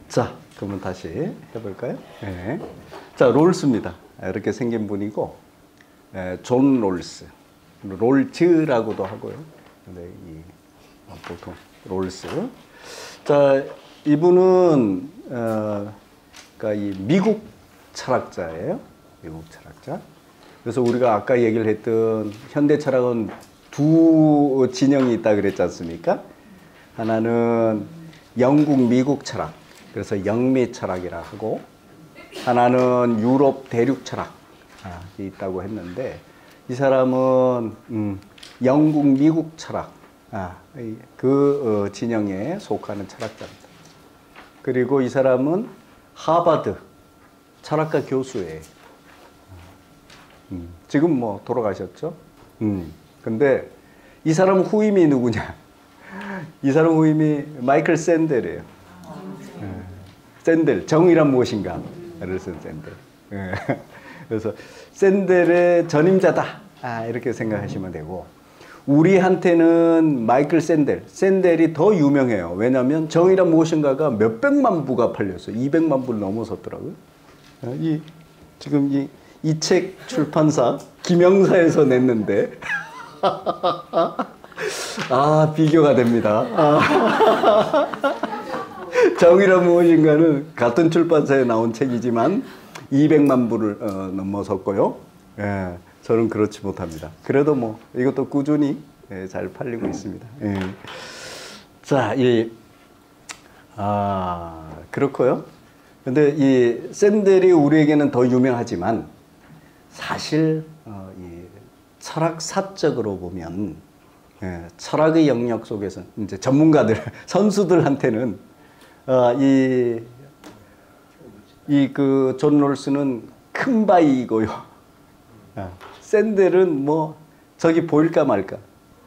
자, 그러면 다시 해볼까요? 네. 자, 롤스입니다. 이렇게 생긴 분이고, 존 롤스. 롤즈라고도 하고요. 근데 보통 롤스. 자, 이분은, 그러니까 이 미국 철학자예요. 미국 철학자. 그래서 우리가 아까 얘기를 했던 현대 철학은 두 진영이 있다 그랬지 않습니까? 하나는 영국, 미국 철학. 그래서 영미 철학이라 하고, 하나는 유럽 대륙 철학이 있다고 했는데, 이 사람은 영국, 미국 철학, 그 진영에 속하는 철학자입니다. 그리고 이 사람은 하버드 철학과 교수예요. 지금 뭐 돌아가셨죠? 근데 이 사람 후임이 누구냐? 이 사람 후임이 마이클 샌델이에요. 샌델, 정의란 무엇인가? 를 쓴 샌델. 그래서 샌델의 전임자다. 이렇게 생각하시면 되고, 우리한테는 마이클 샌델이 더 유명해요. 왜냐하면 정의란 무엇인가가 몇백만 부가 팔렸어요. 200만 부를 넘어섰더라고요. 지금 이 책 출판사 김영사에서 냈는데 비교가 됩니다. 정의란 무엇인가는 같은 출판사에 나온 책이지만 200만 부를 넘어섰고요. 저는 그렇지 못합니다. 그래도 뭐 이것도 꾸준히 잘 팔리고 있습니다. 자, 그렇고요. 근데 이 샌델이 우리에게는 더 유명하지만 사실 이 철학사적으로 보면 철학의 영역 속에서 이제 전문가들, 선수들한테는 그 존 롤스는 큰 바위이고요. 샌델은 뭐 저기 보일까 말까.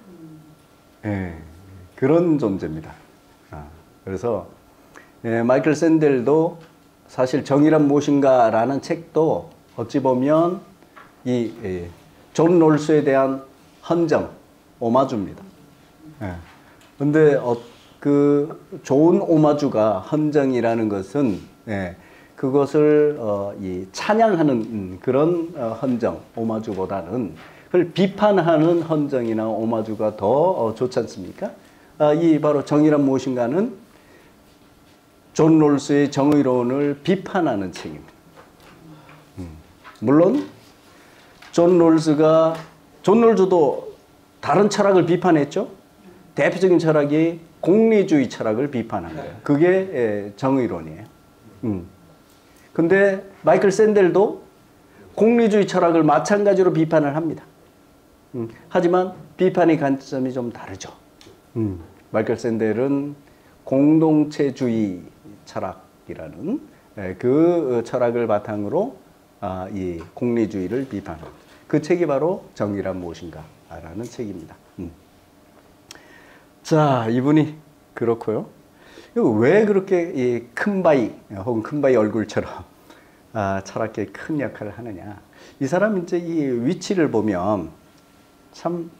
그런 존재입니다. 그래서 마이클 샌델도 사실 정의란 무엇인가라는 책도 어찌 보면 이 존 롤스에 대한 헌정, 오마주입니다. 근데 그 좋은 오마주가 헌정이라는 것은 그것을 이 찬양하는 그런 헌정, 오마주보다는 그걸 비판하는 헌정이나 오마주가 더 좋지 않습니까? 이 바로 정의란 무엇인가는 존 롤스의 정의론을 비판하는 책입니다. 물론 존 롤스도 다른 철학을 비판했죠. 대표적인 철학이 공리주의 철학을 비판한 거예요. 그게 정의론이에요. 근데 마이클 샌델도 공리주의 철학을 마찬가지로 비판을 합니다. 하지만 비판의 관점이 좀 다르죠. 마이클 샌델은 공동체주의 철학이라는 그 철학을 바탕으로 이 공리주의를 비판합니다. 그 책이 바로 정의란 무엇인가라는 책입니다. 자, 이분이 그렇고요. 왜 그렇게 이 큰 바위 혹은 큰 바위 얼굴처럼 철학계에 큰 역할을 하느냐? 이 사람 이제 이 위치를 보면 참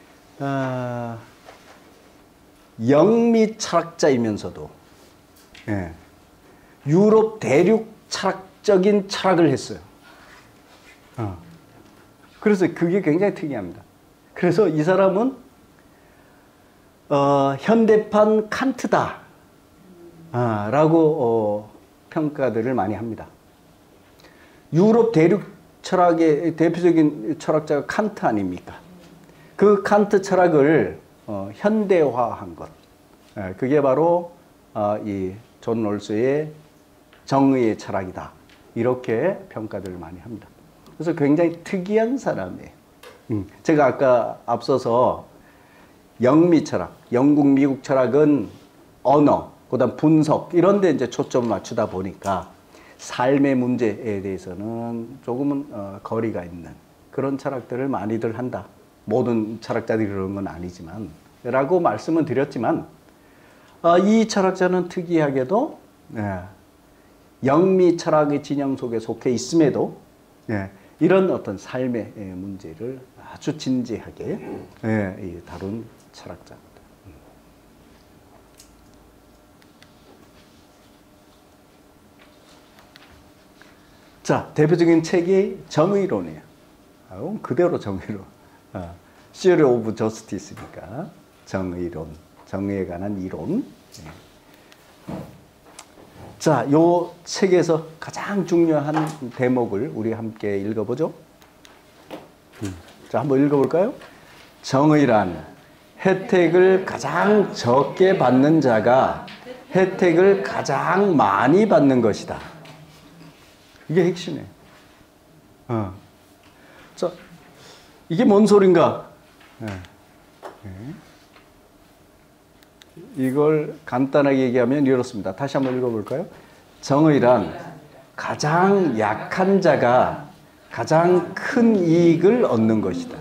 영미 철학자이면서도 유럽 대륙 철학적인 철학을 했어요. 그래서 그게 굉장히 특이합니다. 그래서 이 사람은 현대판 칸트다 라고 평가들을 많이 합니다. 유럽 대륙 철학의 대표적인 철학자가 칸트 아닙니까? 그 칸트 철학을 현대화한 것, 그게 바로 이 존 롤스의 정의의 철학이다, 이렇게 평가들을 많이 합니다. 그래서 굉장히 특이한 사람이에요. 제가 아까 앞서서 영미 철학, 영국, 미국 철학은 언어, 그다음 분석 이런 데 이제 초점을 맞추다 보니까 삶의 문제에 대해서는 조금은 거리가 있는 그런 철학들을 많이들 한다. 모든 철학자들이 그런 건 아니지만 라고 말씀은 드렸지만 이 철학자는 특이하게도 영미 철학의 진영 속에 속해 있음에도 이런 어떤 삶의 문제를 아주 진지하게 다룬 철학자입니다. 자, 대표적인 책이 정의론이에요. 그대로 정의론. Theory of Justice니까 정의론, 정의에 관한 이론. 자, 요 책에서 가장 중요한 대목을 우리 함께 읽어보죠. 자, 한번 읽어볼까요? 정의란 혜택을 가장 적게 받는 자가 혜택을 가장 많이 받는 것이다. 이게 핵심이에요. 자, 이게 뭔 소린가? 이걸 간단하게 얘기하면 이렇습니다. 다시 한번 읽어볼까요? 정의란 가장 약한 자가 가장 큰 이익을 얻는 것이다.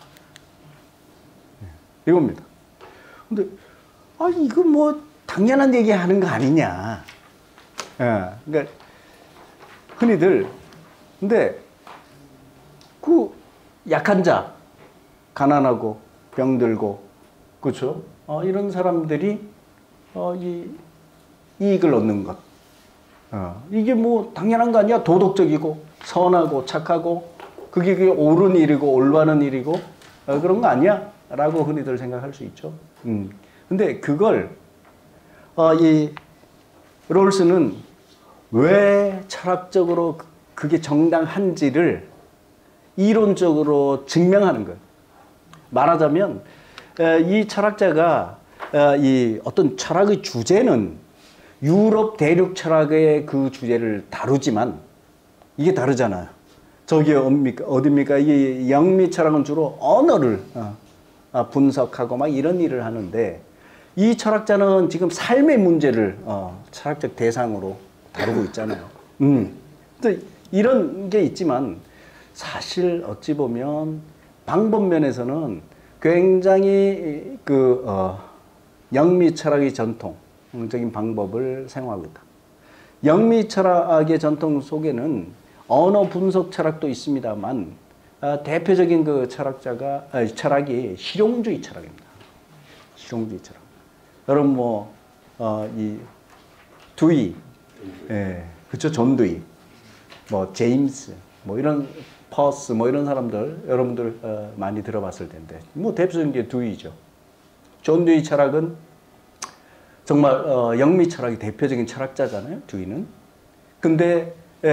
이겁니다. 근데, 이거 뭐, 당연한 얘기 하는 거 아니냐. 그러니까, 흔히들, 근데, 그, 약한 자, 가난하고, 병들고, 그렇죠? 이런 사람들이, 이 이익을 얻는 것. 이게 뭐, 당연한 거 아니야? 도덕적이고, 선하고, 착하고, 그게 옳은 일이고, 올바른 일이고, 그런 거 아니야? 라고 흔히들 생각할 수 있죠. 근데 그걸, 이 롤스는 왜 철학적으로 그게 정당한지를 이론적으로 증명하는 거예요. 말하자면, 이 철학자가, 이 어떤 철학의 주제는 유럽 대륙 철학의 그 주제를 다루지만, 이게 다르잖아요. 저기 어딥니까? 이 영미 철학은 주로 언어를, 분석하고 막 이런 일을 하는데 이 철학자는 지금 삶의 문제를 철학적 대상으로 다루고 있잖아요. 근데 이런 게 있지만 사실 어찌 보면 방법 면에서는 굉장히 그 영미 철학의 전통적인 방법을 사용하고 있다. 영미 철학의 전통 속에는 언어 분석 철학도 있습니다만 대표적인 그 철학이 실용주의 철학입니다. 실용주의 철학. 여러분 이 두이, 그렇죠, 존 두이, 제임스, 이런 퍼스, 이런 사람들 여러분들 많이 들어봤을 텐데, 대표적인 게 두이죠. 존 두이 철학은 정말 영미 철학의 대표적인 철학자잖아요, 두이는. 근데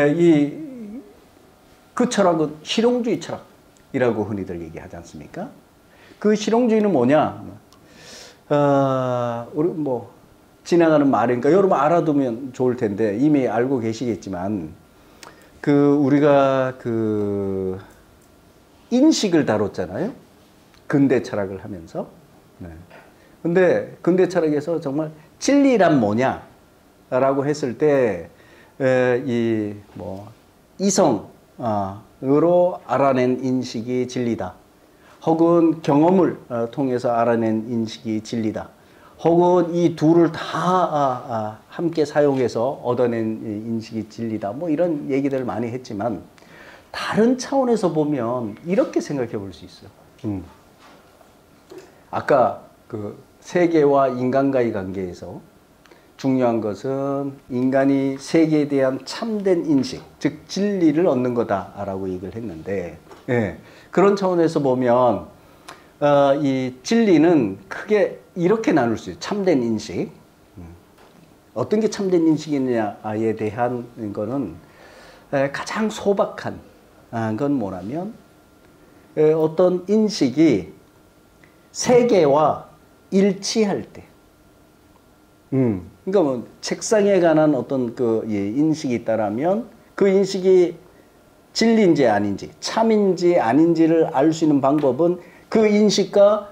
그 철학은 실용주의 철학이라고 흔히들 얘기하지 않습니까? 그 실용주의는 뭐냐? 우리 지나가는 말이니까 여러분 알아두면 좋을 텐데 이미 알고 계시겠지만 우리가 인식을 다뤘잖아요. 근대 철학을 하면서. 근데 근대 철학에서 정말 진리란 뭐냐라고 했을 때 이성으로 알아낸 인식이 진리다. 혹은 경험을 통해서 알아낸 인식이 진리다. 혹은 이 둘을 다 함께 사용해서 얻어낸 인식이 진리다. 이런 얘기들을 많이 했지만 다른 차원에서 보면 이렇게 생각해 볼 수 있어요. 아까 세계와 인간과의 관계에서 중요한 것은 인간이 세계에 대한 참된 인식, 즉 진리를 얻는 거다라고 얘기를 했는데, 그런 차원에서 보면 이 진리는 크게 이렇게 나눌 수 있어요. 참된 인식. 어떤 게 참된 인식이냐에 대한 거는 가장 소박한 건 뭐냐면 어떤 인식이 세계와 일치할 때, 그러니까 책상에 관한 어떤 인식이 있다라면 그 인식이 진리인지 아닌지, 참인지 아닌지를 알 수 있는 방법은 그 인식과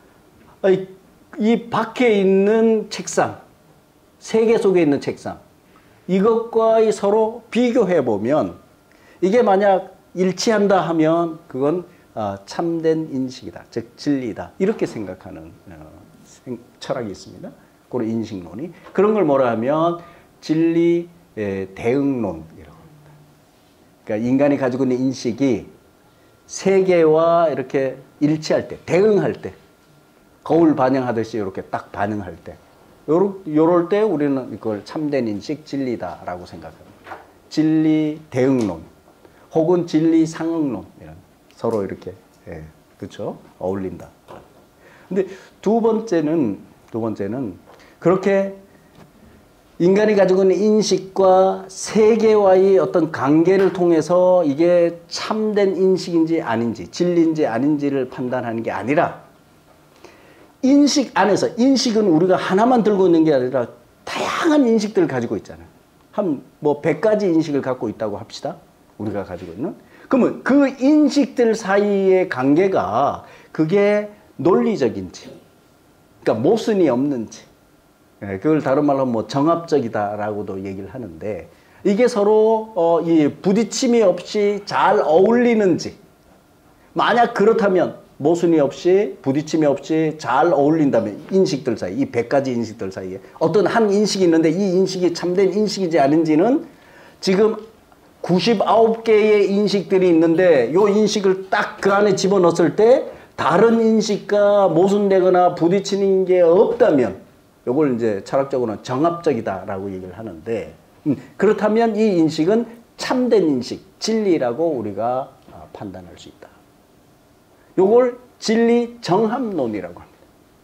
이 밖에 있는 책상, 세계 속에 있는 책상, 이것과 서로 비교해 보면 이게 만약 일치한다 하면 그건 참된 인식이다, 즉 진리다, 이렇게 생각하는 철학이 있습니다. 그런 인식론이. 그런 걸 뭐라 하면 진리 대응론이라고 합니다. 그러니까 인간이 가지고 있는 인식이 세계와 이렇게 일치할 때, 대응할 때, 거울 반영하듯이 이렇게 딱 반응할 때, 요럴 때 우리는 이걸 참된 인식, 진리다라고 생각합니다. 진리 대응론. 혹은 진리 상응론. 서로 이렇게, 예, 그렇죠? 어울린다. 근데 두 번째는 그렇게 인간이 가지고 있는 인식과 세계와의 어떤 관계를 통해서 이게 참된 인식인지 아닌지, 진리인지 아닌지를 판단하는 게 아니라 인식 안에서, 인식은 우리가 하나만 들고 있는 게 아니라 다양한 인식들을 가지고 있잖아요. 한 뭐 100가지 인식을 갖고 있다고 합시다. 우리가 가지고 있는. 그러면 그 인식들 사이의 관계가 그게 논리적인지, 그러니까 모순이 없는지, 그걸 다른 말로 뭐 정합적이다라고도 얘기를 하는데, 이게 서로 이 부딪힘이 없이 잘 어울리는지, 만약 그렇다면 모순이 없이 부딪힘이 없이 잘 어울린다면 인식들 사이, 이 100가지 인식들 사이에 어떤 한 인식이 있는데 이 인식이 참된 인식이지 아닌지는 지금 99개의 인식들이 있는데 요 인식을 딱 그 안에 집어넣었을 때 다른 인식과 모순되거나 부딪히는 게 없다면 요걸 이제 철학적으로는 정합적이다라고 얘기를 하는데, 그렇다면 이 인식은 참된 인식, 진리라고 우리가 판단할 수 있다. 요걸 진리 정합론이라고 합니다.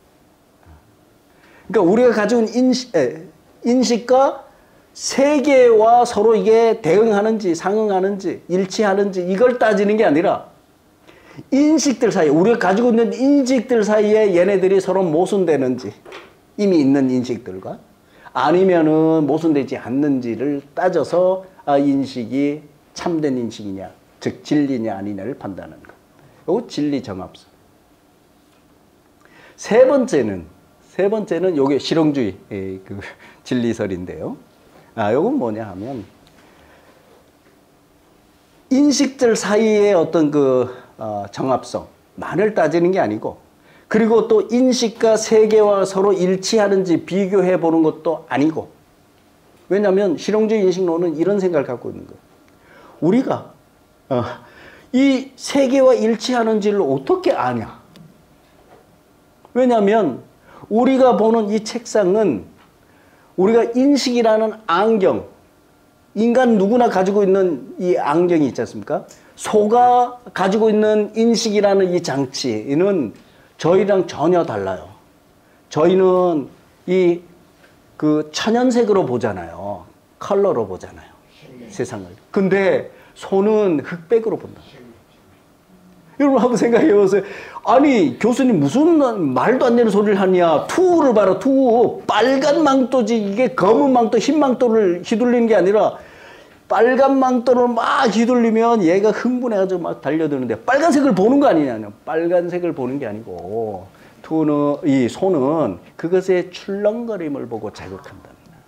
그러니까 우리가 가지고 있는 인식과 세계와 서로 이게 대응하는지 상응하는지 일치하는지 이걸 따지는 게 아니라 인식들 사이에, 우리가 가지고 있는 인식들 사이에 얘네들이 서로 모순되는지, 이미 있는 인식들과 아니면은 모순되지 않는지를 따져서 인식이 참된 인식이냐, 즉 진리냐 아니냐를 판단하는 것. 이거 진리 정합선. 세 번째는 요게 실용주의 그 진리설인데요. 요건 뭐냐 하면 인식들 사이의 어떤 그 정합성만을 따지는 게 아니고, 그리고 또 인식과 세계와 서로 일치하는지 비교해 보는 것도 아니고, 왜냐하면 실용주의 인식론은 이런 생각을 갖고 있는 거예요. 우리가 이 세계와 일치하는지를 어떻게 아냐? 왜냐하면 우리가 보는 이 책상은 우리가 인식이라는 안경, 인간 누구나 가지고 있는 이 안경이 있지 않습니까? 소가 가지고 있는 인식이라는 이 장치는 저희랑 전혀 달라요. 저희는 그 천연색으로 보잖아요. 컬러로 보잖아요. 세상을. 근데 소는 흑백으로 본다. 여러분 한번 생각해 보세요. 아니 교수님 무슨 말도 안 되는 소리를 하냐. 투우를 봐라. 투우. 빨간 망토지. 이게 검은 망토, 흰 망토를 휘둘리는 게 아니라 빨간 망토를 막 휘둘리면 얘가 흥분해가지고 막 달려드는데 빨간색을 보는 거 아니냐. 빨간색을 보는 게 아니고 이 소는 그것의 출렁거림을 보고 자극한답니다.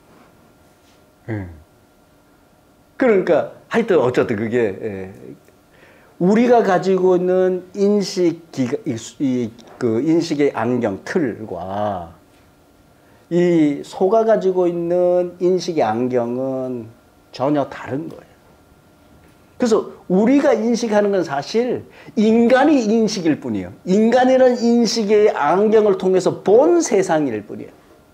그러니까 하여튼 어쨌든 그게 우리가 가지고 있는 인식의 안경 틀과 이 소가 가지고 있는 인식의 안경은 전혀 다른 거예요. 그래서 우리가 인식하는 건 사실 인간이 인식일 뿐이에요. 인간이라는 인식의 안경을 통해서 본 세상일 뿐이에요.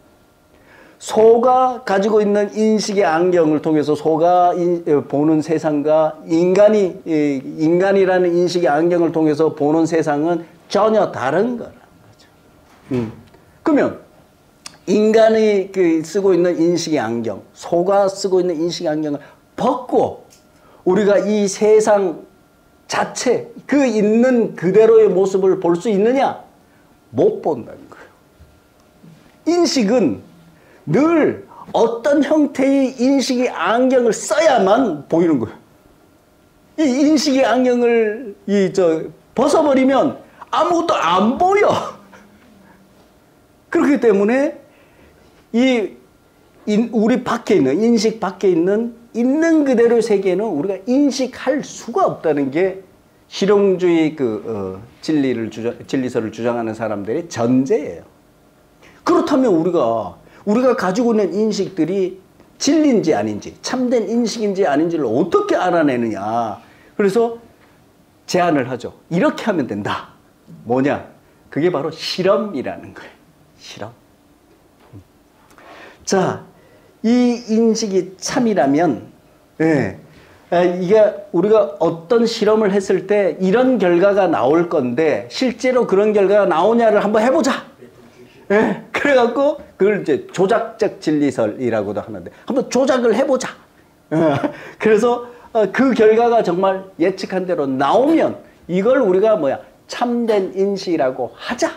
소가 가지고 있는 인식의 안경을 통해서 소가 보는 세상과 인간이라는 인식의 안경을 통해서 보는 세상은 전혀 다른 거라는 거죠. 그러면 인간이 쓰고 있는 인식의 안경, 소가 쓰고 있는 인식의 안경을 벗고 우리가 이 세상 자체, 그 있는 그대로의 모습을 볼 수 있느냐? 못 본다는 거예요. 인식은 늘 어떤 형태의 인식의 안경을 써야만 보이는 거예요. 이 인식의 안경을 벗어버리면 아무것도 안 보여. 그렇기 때문에 우리 밖에 있는, 인식 밖에 있는 그대로의 세계는 우리가 인식할 수가 없다는 게 실용주의 진리설을 주장하는 사람들의 전제예요. 그렇다면 우리가 가지고 있는 인식들이 진리인지 아닌지, 참된 인식인지 아닌지를 어떻게 알아내느냐. 그래서 제안을 하죠. 이렇게 하면 된다. 뭐냐? 그게 바로 실험이라는 거예요. 실험. 자, 이 인식이 참이라면, 이게 우리가 어떤 실험을 했을 때 이런 결과가 나올 건데 실제로 그런 결과가 나오냐를 한번 해보자. 예, 그래갖고 그걸 이제 조작적 진리설이라고도 하는데 한번 조작을 해보자. 그래서 그 결과가 정말 예측한 대로 나오면 이걸 우리가 뭐야 참된 인식이라고 하자.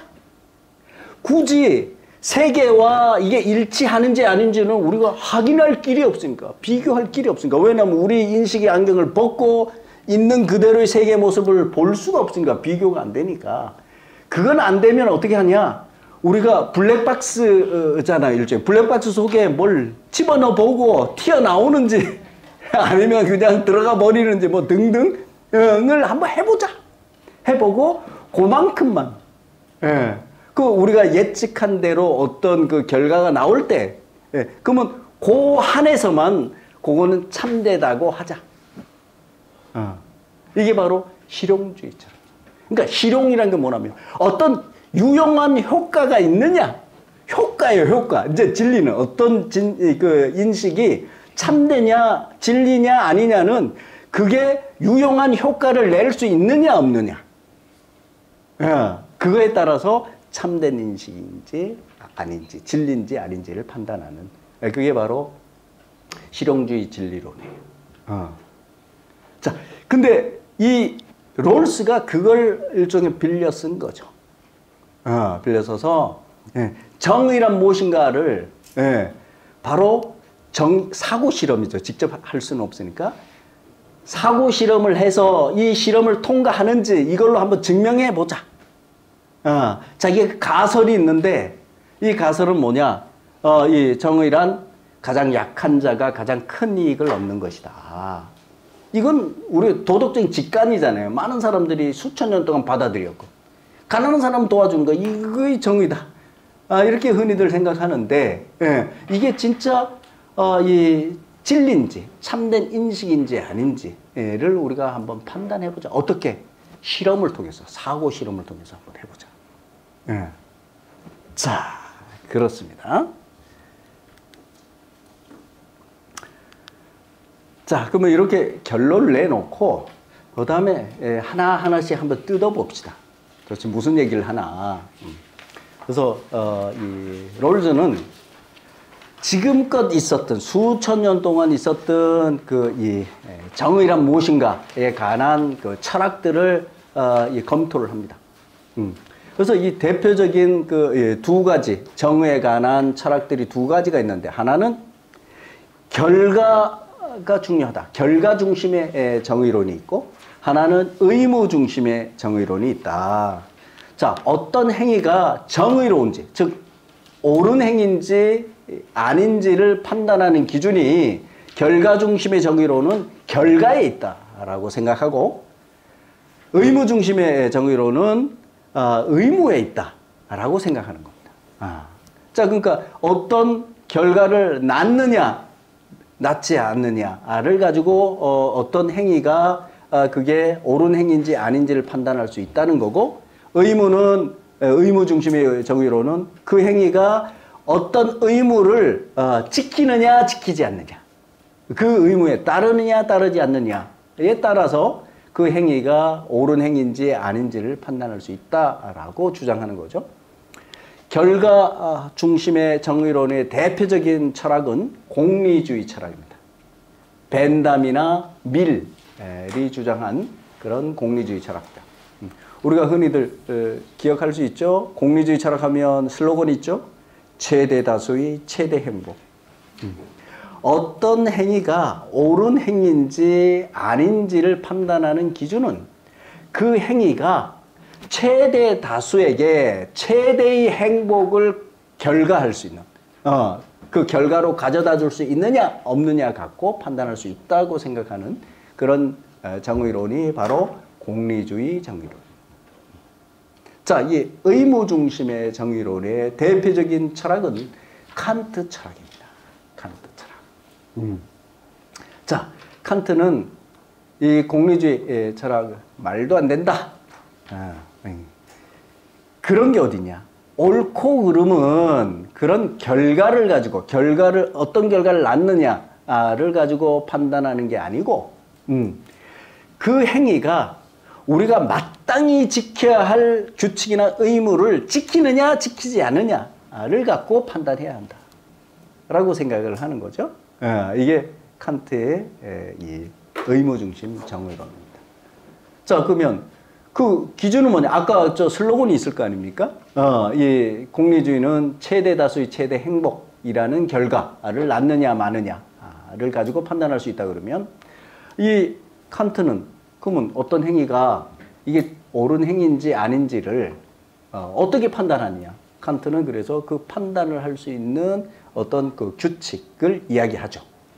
굳이 세계와 이게 일치하는지 아닌지는 우리가 확인할 길이 없으니까, 비교할 길이 없으니까. 왜냐하면 우리 인식의 안경을 벗고 있는 그대로의 세계 모습을 볼 수가 없으니까, 비교가 안 되니까. 그건 안 되면 어떻게 하냐? 우리가 블랙박스잖아요, 일종의. 블랙박스 속에 뭘 집어넣어 보고 튀어나오는지 아니면 그냥 들어가 버리는지 뭐 등등을 한번 해보자. 해보고 그만큼만. 예. 그 우리가 예측한 대로 어떤 그 결과가 나올 때, 예, 그러면 그 한에서만 그거는 참되다고 하자. 이게 바로 실용주의처럼. 그러니까 실용이란 게 뭐냐면 어떤 유용한 효과가 있느냐, 효과예요, 효과. 이제 진리는 어떤 그 인식이 참되냐, 진리냐 아니냐는 그게 유용한 효과를 낼 수 있느냐 없느냐. 예, 그거에 따라서 참된 인식인지 아닌지, 진리인지 아닌지를 판단하는, 그게 바로 실용주의 진리론이에요. 자, 근데 이 롤스가 그걸 일종의 빌려 쓴 거죠. 빌려 써서 정의란 무엇인가를 바로 사고 실험이죠. 직접 할 수는 없으니까 사고 실험을 해서 이 실험을 통과하는지 이걸로 한번 증명해 보자. 자기의 가설이 있는데 이 가설은 뭐냐? 이 정의란 가장 약한 자가 가장 큰 이익을 얻는 것이다. 이건 우리 도덕적인 직관이잖아요. 많은 사람들이 수천 년 동안 받아들였고 가난한 사람 도와주는 거 이거의 정의다. 이렇게 흔히들 생각하는데 이게 진짜 이 진리인지 참된 인식인지 아닌지를 우리가 한번 판단해보자. 어떻게? 실험을 통해서, 사고 실험을 통해서 한번 해보자. 자, 그렇습니다. 자, 그러면 이렇게 결론을 내놓고 그 다음에 하나하나씩 한번 뜯어봅시다. 도대체 무슨 얘기를 하나. 그래서 이 롤즈는 지금껏 있었던 수천 년 동안 있었던 그 이 정의란 무엇인가에 관한 그 철학들을 검토를 합니다. 그래서 이 대표적인 그 두 가지 정의에 관한 철학들이 두 가지가 있는데 하나는 결과가 중요하다. 결과 중심의 정의론이 있고 하나는 의무 중심의 정의론이 있다. 자, 어떤 행위가 정의로운지, 즉 옳은 행위인지 아닌지를 판단하는 기준이 결과 중심의 정의론은 결과에 있다라고 생각하고 의무 중심의 정의론은 의무에 있다라고 생각하는 겁니다. 자, 그러니까 어떤 결과를 낳느냐, 낳지 않느냐를 가지고 어떤 행위가 그게 옳은 행위인지 아닌지를 판단할 수 있다는 거고 의무는 의무 중심의 정의론은 그 행위가 어떤 의무를 지키느냐 지키지 않느냐 그 의무에 따르느냐 따르지 않느냐에 따라서 그 행위가 옳은 행위인지 아닌지를 판단할 수 있다라고 주장하는 거죠. 결과 중심의 정의론의 대표적인 철학은 공리주의 철학입니다. 벤담이나 밀이 주장한 그런 공리주의 철학이다. 우리가 흔히들 기억할 수 있죠. 공리주의 철학하면 슬로건이 있죠. 최대 다수의 최대 행복. 어떤 행위가 옳은 행위인지 아닌지를 판단하는 기준은 그 행위가 최대 다수에게 최대의 행복을 결과할 수 있는 그 결과로 가져다 줄 수 있느냐 없느냐 갖고 판단할 수 있다고 생각하는 그런 정의론이 바로 공리주의 정의론. 자, 이 의무 중심의 정의론의 대표적인 철학은 칸트 철학입니다. 칸트 철학. 자, 칸트는 이 공리주의 철학 말도 안 된다. 그런 게 어디냐? 옳고 그름은 그런 결과를 가지고 어떤 결과를 낳느냐를 가지고 판단하는 게 아니고 그 행위가 우리가 마땅히 지켜야 할 규칙이나 의무를 지키느냐 지키지 않느냐를 갖고 판단해야 한다 라고 생각을 하는 거죠. 이게 칸트의 이 의무중심 정의론입니다. 자, 그러면 그 기준은 뭐냐? 아까 저 슬로건이 있을 거 아닙니까? 이 공리주의는 최대 다수의 최대 행복이라는 결과를 낳느냐 마느냐를 가지고 판단할 수 있다 그러면 이 칸트는 그러면 어떤 행위가 이게 옳은 행위인지 아닌지를 어떻게 판단하느냐? 칸트는 그래서 그 판단을 할 수 있는 어떤 그 규칙을 이야기하죠.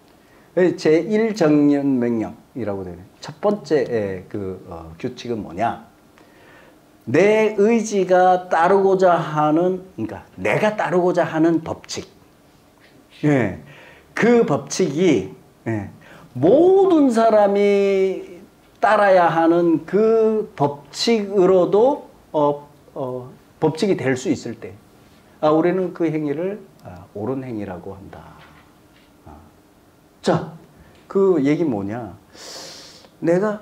제1정연명령이라고 되는 첫 번째 그 규칙은 뭐냐? 내 의지가 따르고자 하는, 그러니까 내가 따르고자 하는 법칙. 예, 그 법칙이 모든 사람이 따라야 하는 그 법칙으로도 법칙이 될 수 있을 때, 우리는 그 행위를 옳은 행위라고 한다. 자, 그 얘기 뭐냐? 내가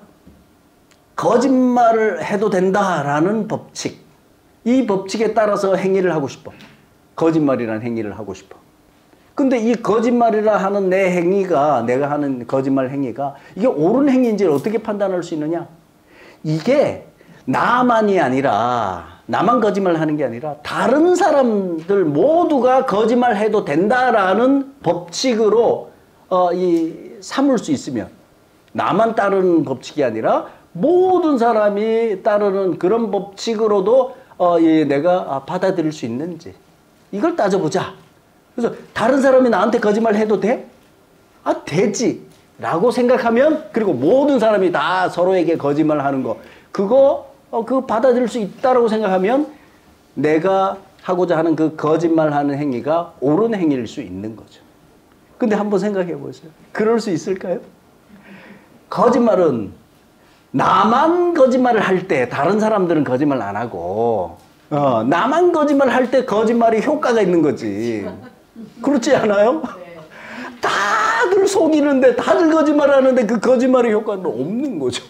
거짓말을 해도 된다라는 법칙. 이 법칙에 따라서 행위를 하고 싶어. 거짓말이라는 행위를 하고 싶어. 근데 이 거짓말이라 하는 내 행위가, 내가 하는 거짓말 행위가 이게 옳은 행위인지를 어떻게 판단할 수 있느냐? 이게 나만이 아니라, 나만 거짓말 하는 게 아니라 다른 사람들 모두가 거짓말 해도 된다라는 법칙으로 삼을 수 있으면, 나만 따르는 법칙이 아니라 모든 사람이 따르는 그런 법칙으로도 내가 받아들일 수 있는지 이걸 따져보자. 그래서 다른 사람이 나한테 거짓말 해도 돼? 되지 라고 생각하면, 그리고 모든 사람이 다 서로에게 거짓말 하는 거 그거 받아들일 수 있다라고 생각하면 내가 하고자 하는 그 거짓말하는 행위가 옳은 행위일 수 있는 거죠. 근데 한번 생각해 보세요. 그럴 수 있을까요? 거짓말은 나만 거짓말을 할 때 다른 사람들은 거짓말 안 하고, 나만 거짓말 할 때 거짓말이 효과가 있는 거지. 그렇지 않아요? 네. 다들 속이는데, 다들 거짓말하는데 그 거짓말의 효과는 없는 거죠.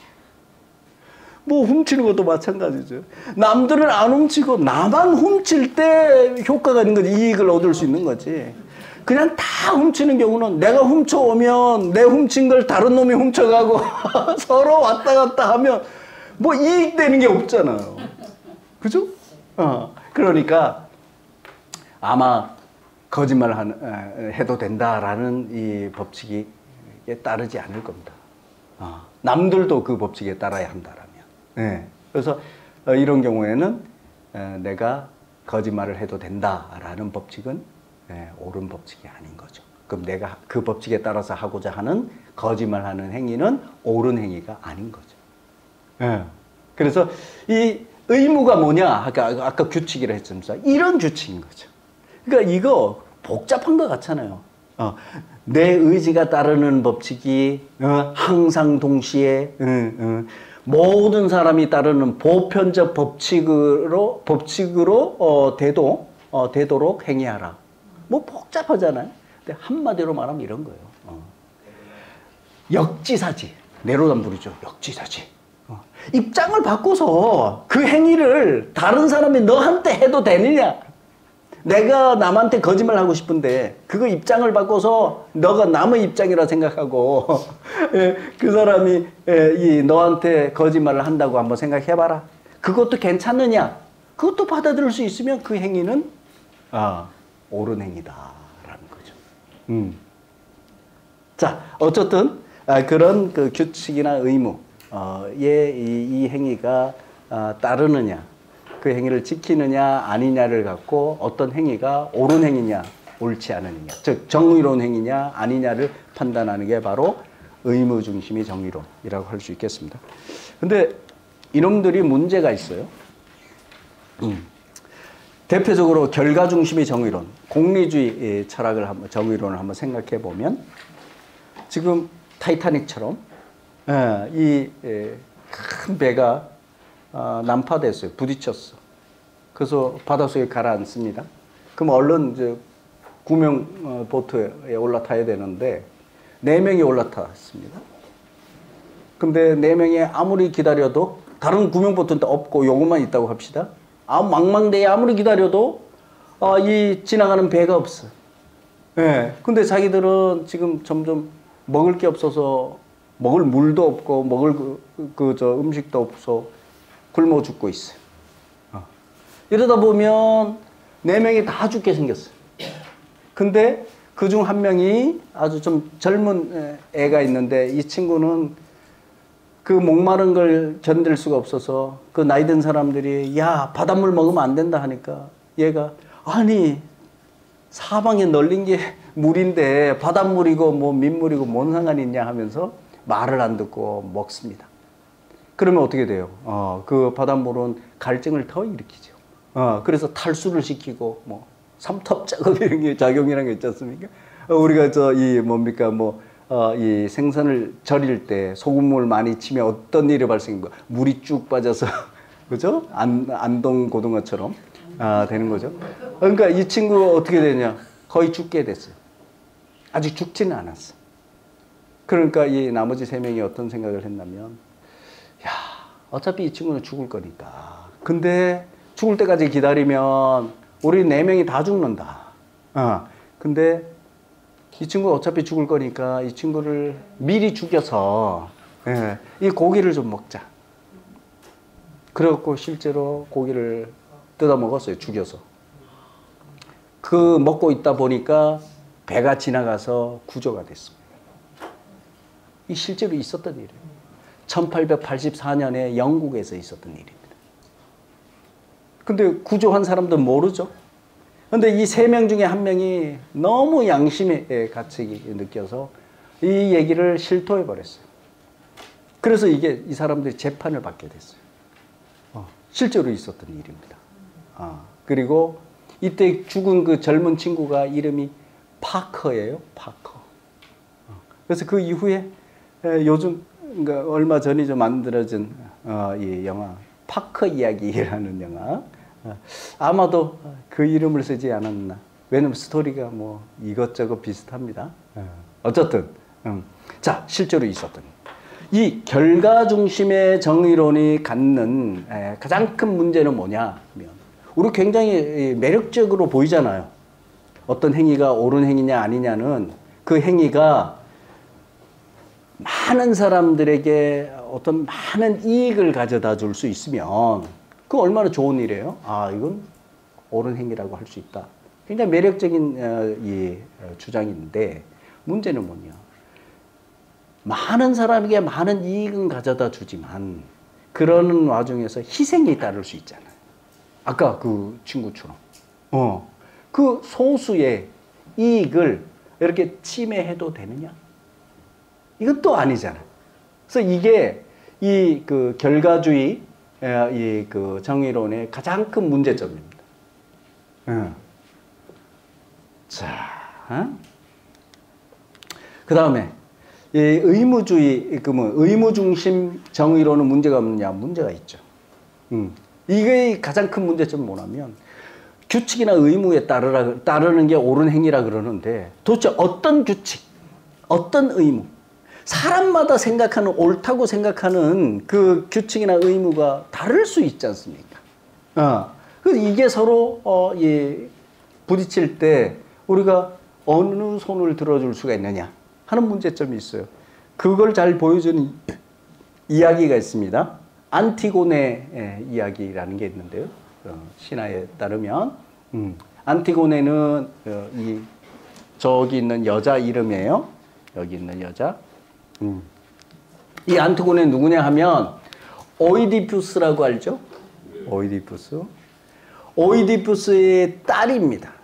뭐 훔치는 것도 마찬가지죠. 남들은 안 훔치고 나만 훔칠 때 효과가 있는 거지. 이익을 얻을 수 있는 거지. 그냥 다 훔치는 경우는 내가 훔쳐오면 내 훔친 걸 다른 놈이 훔쳐가고 서로 왔다 갔다 하면 뭐 이익되는 게 없잖아요. 그죠? 그러니까 아마 거짓말 해도 된다라는 이 법칙이 따르지 않을 겁니다. 남들도 그 법칙에 따라야 한다라면. 그래서 이런 경우에는 내가 거짓말을 해도 된다라는 법칙은 옳은 법칙이 아닌 거죠. 그럼 내가 그 법칙에 따라서 하고자 하는 거짓말하는 행위는 옳은 행위가 아닌 거죠. 그래서 이 의무가 뭐냐? 아까 규칙이라 했습니다. 이런 규칙인 거죠. 그러니까 이거 복잡한 것 같잖아요. 내 의지가 따르는 법칙이 항상 동시에 모든 사람이 따르는 보편적 법칙으로 되도록 행위하라. 뭐 복잡하잖아요. 근데 한마디로 말하면 이런 거예요. 역지사지. 내로남불이죠. 역지사지. 입장을 바꿔서 그 행위를 다른 사람이 너한테 해도 되느냐? 내가 남한테 거짓말 하고 싶은데 그거 입장을 바꿔서 너가 남의 입장이라 생각하고 그 사람이 너한테 거짓말을 한다고 한번 생각해봐라. 그것도 괜찮느냐? 그것도 받아들일 수 있으면 그 행위는 옳은 행위다라는 거죠. 자, 어쨌든 그런 그 규칙이나 의무의 이 행위가 따르느냐, 그 행위를 지키느냐 아니냐를 갖고 어떤 행위가 옳은 행위냐 옳지 않느냐, 즉 정의로운 행위냐 아니냐를 판단하는 게 바로 의무중심의 정의론이라고 할 수 있겠습니다. 근데 이놈들이 문제가 있어요. 대표적으로 결과중심의 정의론, 공리주의 철학을 정의론을 한번 생각해 보면, 지금 타이타닉처럼 이 큰 배가 난파됐어요. 부딪혔어. 그래서 바닷속에 가라앉습니다. 그럼 얼른 이제 구명 보트에 올라타야 되는데 4명이 올라탔습니다. 근데 4명이 아무리 기다려도 다른 구명보트는 없고 요것만 있다고 합시다. 망망대해 아무리 기다려도 이 지나가는 배가 없어. 예. 근데 자기들은 지금 점점 먹을 게 없어서 먹을 물도 없고 먹을 음식도 없어 굶어 죽고 있어요. 이러다 보면 4명이 다 죽게 생겼어요. 근데 그중 한 명이 아주 좀 젊은 애가 있는데 이 친구는 그 목마른 걸 견딜 수가 없어서 그 나이 든 사람들이 야 바닷물 먹으면 안 된다 하니까 얘가 아니 사방에 널린 게 물인데 바닷물이고 뭐 민물이고 뭔 상관이 있냐 하면서 말을 안 듣고 먹습니다. 그러면 어떻게 돼요? 그 바닷물은 갈증을 더 일으키죠. 그래서 탈수를 시키고 뭐 삼투압 작업 이런 게 작용이라는 게 있지 않습니까? 우리가 이 생선을 절일 때 소금물 많이 치면 어떤 일이 발생인가? 물이 쭉 빠져서 그죠? 안동 고등어처럼 되는 거죠. 그러니까 이 친구가 어떻게 되냐? 거의 죽게 됐어요. 아직 죽지는 않았어. 그러니까 이 나머지 3명이 어떤 생각을 했냐면, 야, 어차피 이 친구는 죽을 거니까. 근데 죽을 때까지 기다리면 우리 4명이 다 죽는다. 근데 이 친구가 어차피 죽을 거니까 이 친구를 미리 죽여서 이 고기를 좀 먹자. 그래갖고 실제로 고기를 뜯어 먹었어요. 죽여서. 그 먹고 있다 보니까 배가 지나가서 구조가 됐습니다. 이 실제로 있었던 일이에요. 1884년에 영국에서 있었던 일입니다. 근데 구조한 사람들은 모르죠. 근데 이 3명 중에 한 명이 너무 양심의 가책이 느껴서 이 얘기를 실토해 버렸어요. 그래서 이 사람들이 재판을 받게 됐어요. 실제로 있었던 일입니다. 그리고 이때 죽은 그 젊은 친구가 이름이 파커예요. 파커. 그래서 그 이후에 요즘 그러니까 얼마 전에 만들어진 이 영화 파커 이야기라는 영화. 아마도 그 이름을 쓰지 않았나. 왜냐면 스토리가 뭐 이것저것 비슷합니다. 어쨌든 자 실제로 있었던 이 결과 중심의 정의론이 갖는 가장 큰 문제는 뭐냐 하면 우리 굉장히 매력적으로 보이잖아요. 어떤 행위가 옳은 행위냐 아니냐는 그 행위가 많은 사람들에게 어떤 많은 이익을 가져다 줄 수 있으면 그 얼마나 좋은 일이에요. 이건 옳은 행위라고 할 수 있다. 굉장히 매력적인 이 주장인데 문제는 뭐냐. 많은 사람에게 많은 이익은 가져다 주지만 그러는 와중에서 희생이 따를 수 있잖아요. 아까 그 친구처럼. 그 소수의 이익을 이렇게 침해해도 되느냐? 이건 또 아니잖아요. 그래서 이게 이 그 결과주의 이 그 정의론의 가장 큰 문제점입니다. 자, 그 다음에 이 의무주의, 의무 중심 정의론은 문제가 없느냐? 문제가 있죠. 이게 가장 큰 문제점은 뭐냐면 규칙이나 의무에 따르는 게 옳은 행위라 그러는데 도대체 어떤 규칙, 어떤 의무, 사람마다 생각하는 옳다고 생각하는 그 규칙이나 의무가 다를 수 있지 않습니까? 그래서 이게 서로 부딪힐 때 우리가 어느 손을 들어줄 수가 있느냐 하는 문제점이 있어요. 그걸 잘 보여주는 이야기가 있습니다. 안티고네 이야기라는 게 있는데요. 신화에 따르면 안티고네는 저기 있는 여자 이름이에요. 여기 있는 여자. 이 안티고네 누구냐 하면 오이디푸스라고 알죠? 오이디푸스. 오이디푸스의 딸입니다.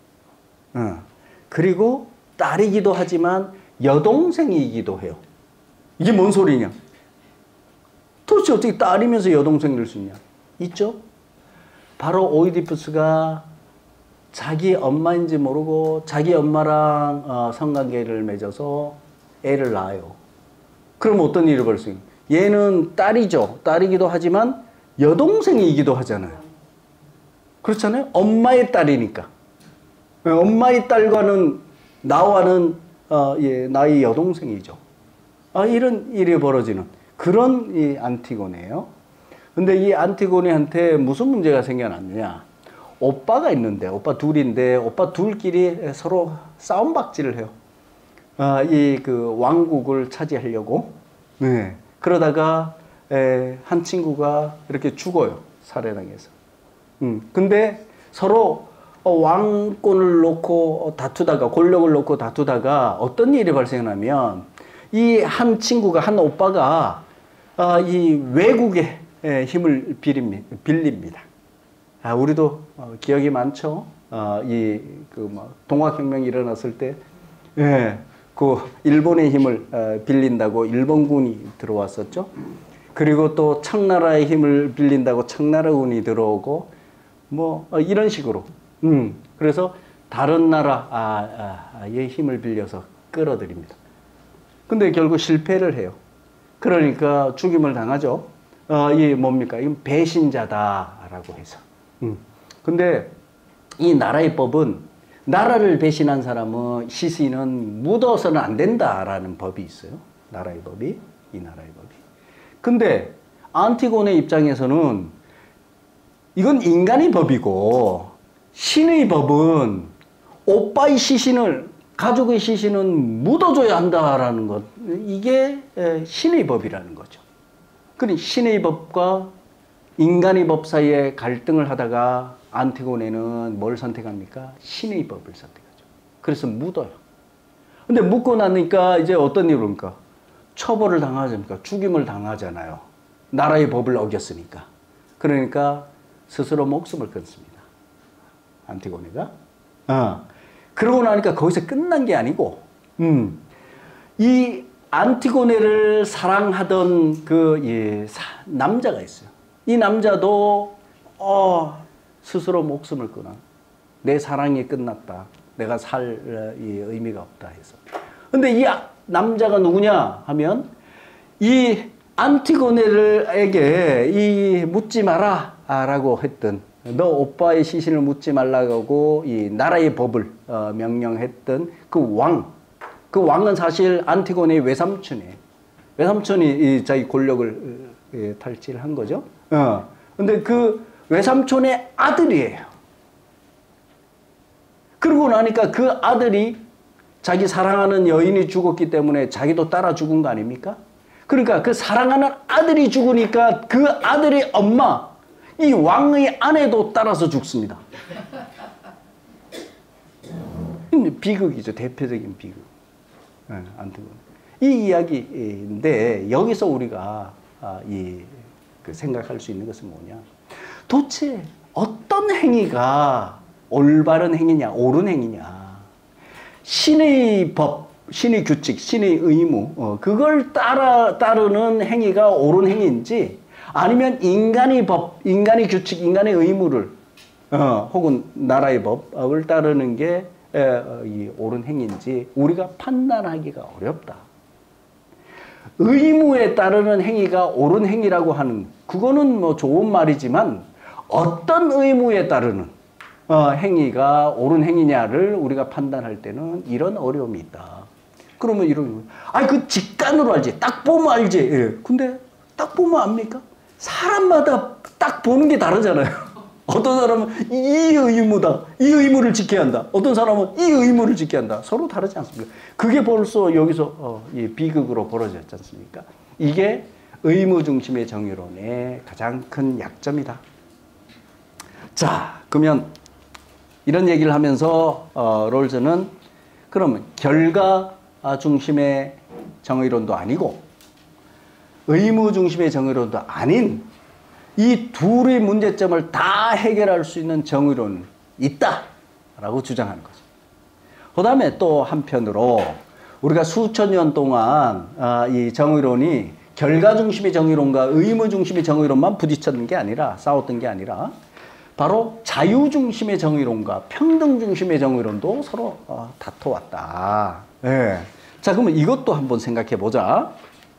그리고 딸이기도 하지만 여동생이기도 해요. 이게 뭔 소리냐? 도대체 어떻게 딸이면서 여동생일 수 있냐? 있죠? 바로 오이디푸스가 자기 엄마인지 모르고 자기 엄마랑 성관계를 맺어서 애를 낳아요. 그럼 어떤 일이 벌어져요? 얘는 딸이죠. 딸이기도 하지만 여동생이기도 하잖아요. 그렇잖아요? 엄마의 딸이니까. 엄마의 딸과는 나와는 나의 여동생이죠. 이런 일이 벌어지는. 그런 이 안티고네예요. 근데 이 안티고네한테 무슨 문제가 생겨났느냐? 오빠가 있는데, 오빠 둘인데, 오빠 둘끼리 서로 싸움박질을 해요. 이 그 왕국을 차지하려고. 네. 그러다가 한 친구가 이렇게 죽어요. 살해당해서. 근데 서로 왕권을 놓고 다투다가, 권력을 놓고 다투다가 어떤 일이 발생하냐면, 이 한 친구가, 한 오빠가 이 외국의 힘을 빌립니다. 우리도 기억이 많죠. 이 그 뭐 동학혁명이 일어났을 때, 그 일본의 힘을 빌린다고 일본군이 들어왔었죠. 그리고 또 청나라의 힘을 빌린다고 청나라군이 들어오고, 뭐 이런 식으로. 그래서 다른 나라의 힘을 빌려서 끌어들입니다. 근데 결국 실패를 해요. 그러니까 죽임을 당하죠. 이 뭡니까? 이건 배신자다라고 해서. 근데 이 나라의 법은, 나라를 배신한 사람은 시신은 묻어서는 안 된다라는 법이 있어요. 나라의 법이, 이 나라의 법이. 근데 안티고네 입장에서는 이건 인간의 법이고, 신의 법은 오빠의 시신을, 가족의 시신은 묻어줘야 한다라는 것. 이게 신의 법이라는 거죠. 그러니 신의 법과 인간의 법 사이에 갈등을 하다가 안티고네는 뭘 선택합니까? 신의 법을 선택하죠. 그래서 묻어요. 근데 묻고 나니까 이제 어떤 일이 오니까 처벌을 당하십니까? 죽임을 당하잖아요. 나라의 법을 어겼으니까. 그러니까 스스로 목숨을 끊습니다. 안티고네가. 그러고 나니까 거기서 끝난 게 아니고, 이 안티고네를 사랑하던 남자가 있어요. 이 남자도, 스스로 목숨을 끊어. 내 사랑이 끝났다. 내가 살 의미가 없다 해서. 근데 이 남자가 누구냐 하면, 이 안티고네에게 이 묻지 마라 라고 했던, 너 오빠의 시신을 묻지 말라고 이 나라의 법을 명령했던 그 왕. 그 왕은 사실 안티고네의 외삼촌이에요. 외삼촌이 자기 권력을 탈취한 거죠. 근데 그 외삼촌의 아들이에요. 그러고 나니까 그 아들이 자기 사랑하는 여인이 죽었기 때문에 자기도 따라 죽은 거 아닙니까? 그러니까 그 사랑하는 아들이 죽으니까 그 아들의 엄마, 이 왕의 아내도 따라서 죽습니다. 비극이죠. 대표적인 비극. 안티고네. 이 이야기인데 여기서 우리가 생각할 수 있는 것은 뭐냐? 도대체 어떤 행위가 올바른 행위냐, 옳은 행위냐? 신의 법, 신의 규칙, 신의 의무, 그걸 따르는 행위가 옳은 행위인지, 아니면 인간의 법, 인간의 규칙, 인간의 의무를, 혹은 나라의 법을 따르는 게 이 옳은 행위인지 우리가 판단하기가 어렵다. 의무에 따르는 행위가 옳은 행위라고 하는, 그거는 뭐 좋은 말이지만, 어떤 의무에 따르는 행위가 옳은 행위냐를 우리가 판단할 때는 이런 어려움이 있다. 그러면 이런, 그 직관으로 알지. 딱 보면 알지. 예. 근데 딱 보면 압니까? 사람마다 딱 보는 게 다르잖아요. 어떤 사람은 이 의무다. 이 의무를 지켜야 한다. 어떤 사람은 이 의무를 지켜야 한다. 서로 다르지 않습니까? 그게 벌써 여기서 비극으로 벌어졌지 않습니까? 이게 의무 중심의 정의론의 가장 큰 약점이다. 자, 그러면 이런 얘기를 하면서 롤즈는 그러면 결과 중심의 정의론도 아니고 의무 중심의 정의론도 아닌 이 둘의 문제점을 다 해결할 수 있는 정의론이 있다라고 주장하는 거죠. 그 다음에 또 한편으로 우리가 수천 년 동안 이 정의론이 결과 중심의 정의론과 의무 중심의 정의론만 부딪혔던 게 아니라, 싸웠던 게 아니라 바로 자유 중심의 정의론과 평등 중심의 정의론도 서로 다퉈왔다. 예. 자, 그러면 이것도 한번 생각해 보자.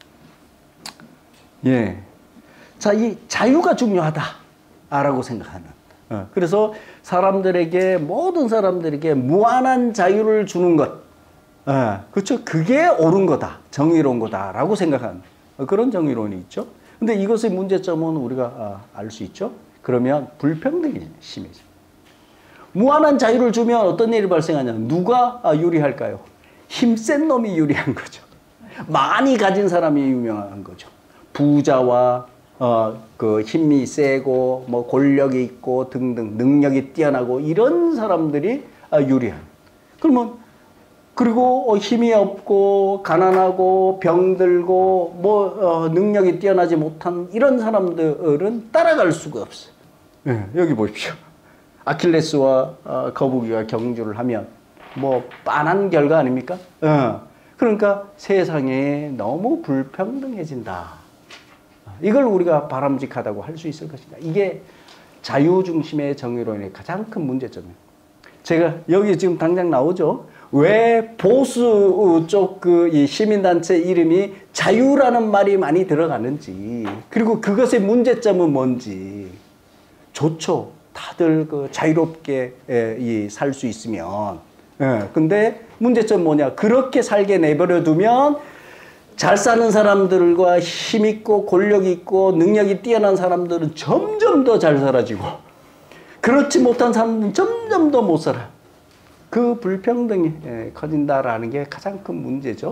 예. 자, 이 자유가 중요하다라고 생각하는. 그래서 사람들에게, 모든 사람들에게 무한한 자유를 주는 것. 그렇죠? 그게 옳은 거다. 정의로운 거다라고 생각하는. 그런 정의론이 있죠. 근데 이것의 문제점은 우리가 알 수 있죠. 그러면 불평등이 심해져. 무한한 자유를 주면 어떤 일이 발생하냐. 누가 유리할까요? 힘센 놈이 유리한 거죠. 많이 가진 사람이 유명한 거죠. 부자와 그 힘이 세고 뭐 권력이 있고 등등 능력이 뛰어나고 이런 사람들이 유리한. 그러면 그리고 힘이 없고 가난하고 병들고 뭐 능력이 뛰어나지 못한 이런 사람들은 따라갈 수가 없어요. 네, 여기 보십시오. 아킬레스와 거북이가 경주를 하면 뭐 빤한 결과 아닙니까? 그러니까 세상에 너무 불평등해진다. 이걸 우리가 바람직하다고 할 수 있을 것이다. 이게 자유중심의 정의론의 가장 큰 문제점이에요. 제가 여기 지금 당장 나오죠. 왜 보수 쪽 그 이 시민단체 이름이 자유라는 말이 많이 들어가는지, 그리고 그것의 문제점은 뭔지. 좋죠. 다들 그 자유롭게 살 수 있으면. 근데 문제점 뭐냐? 그렇게 살게 내버려 두면 잘 사는 사람들과 힘 있고 권력 있고 능력이 뛰어난 사람들은 점점 더 잘 살아지고, 그렇지 못한 사람들은 점점 더 못 살아. 그 불평등이 커진다라는 게 가장 큰 문제죠.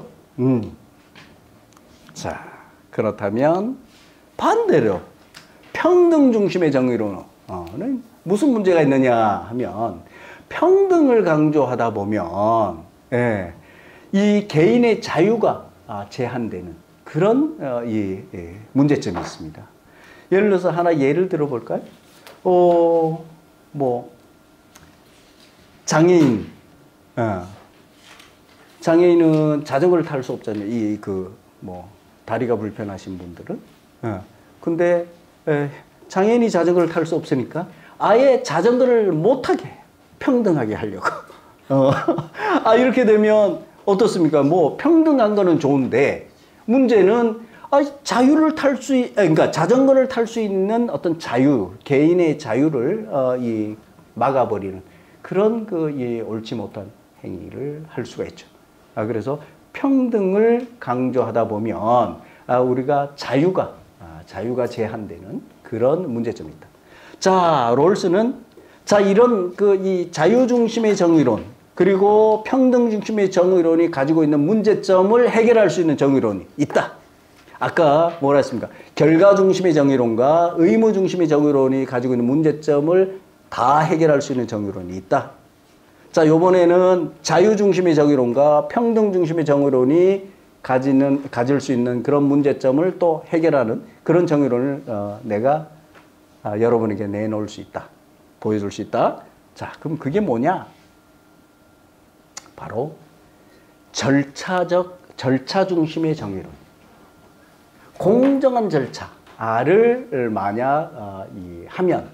자, 그렇다면 반대로 평등 중심의 정의론은 무슨 문제가 있느냐 하면, 평등을 강조하다 보면 이 개인의 자유가 제한되는 그런 문제점이 있습니다. 예를 들어서 하나 예를 들어볼까요? 뭐 장애인, 장애인은 자전거를 탈 수 없잖아요. 뭐 다리가 불편하신 분들은. 근데 장애인이 자전거를 탈 수 없으니까 아예 자전거를 못 타게 평등하게 하려고. 이렇게 되면 어떻습니까? 뭐 평등한 거는 좋은데 문제는 자유를 그러니까 자전거를 탈 수 있는 어떤 자유, 개인의 자유를 막아버리는 그런 옳지 못한 행위를 할 수가 있죠. 그래서 평등을 강조하다 보면 우리가 자유가 제한되는 그런 문제점이 있다. 자, 롤스는 이런 이 자유 중심의 정의론, 그리고 평등 중심의 정의론이 가지고 있는 문제점을 해결할 수 있는 정의론이 있다. 아까 뭐라 했습니까? 결과 중심의 정의론과 의무 중심의 정의론이 가지고 있는 문제점을 다 해결할 수 있는 정의론이 있다. 자, 요번에는 자유 중심의 정의론과 평등 중심의 정의론이 가질 수 있는 그런 문제점을 또 해결하는 그런 정의론을 내가 여러분에게 내놓을 수 있다. 보여줄 수 있다. 자, 그럼 그게 뭐냐? 바로 절차 중심의 정의론. 공정한 절차를 만약 하면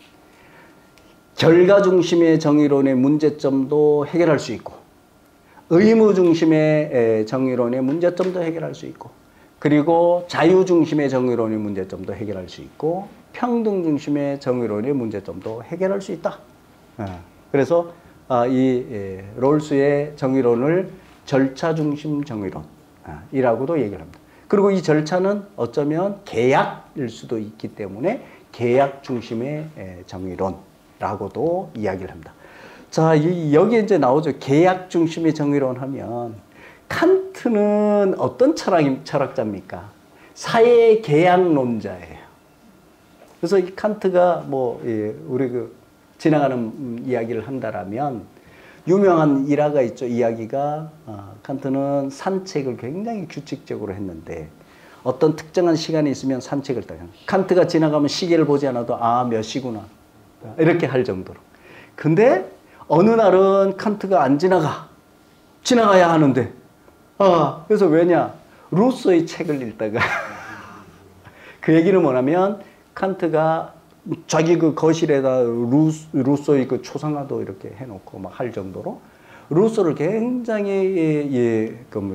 결과 중심의 정의론의 문제점도 해결할 수 있고, 의무 중심의 정의론의 문제점도 해결할 수 있고, 그리고 자유 중심의 정의론의 문제점도 해결할 수 있고, 평등 중심의 정의론의 문제점도 해결할 수 있다. 그래서 이 롤스의 정의론을 절차 중심 정의론이라고도 얘기를 합니다. 그리고 이 절차는 어쩌면 계약일 수도 있기 때문에 계약 중심의 정의론라고도 이야기를 합니다. 자, 여기에 이제 나오죠. 계약 중심의 정의론 하면, 칸트는 어떤 철학자입니까? 사회 계약론자예요. 그래서 이 칸트가 우리 지나가는 이야기를 한다라면, 유명한 일화가 있죠. 이야기가 칸트는 산책을 굉장히 규칙적으로 했는데, 어떤 특정한 시간이 있으면 산책을 따요. 칸트가 지나가면 시계를 보지 않아도 몇 시구나 이렇게 할 정도로. 근데 어느 날은 칸트가 안 지나가야 하는데, 그래서 왜냐? 루소의 책을 읽다가 그 얘기는 뭐냐면, 칸트가 자기 거실에다 루소의 초상화도 이렇게 해놓고 막 할 정도로 루소를 굉장히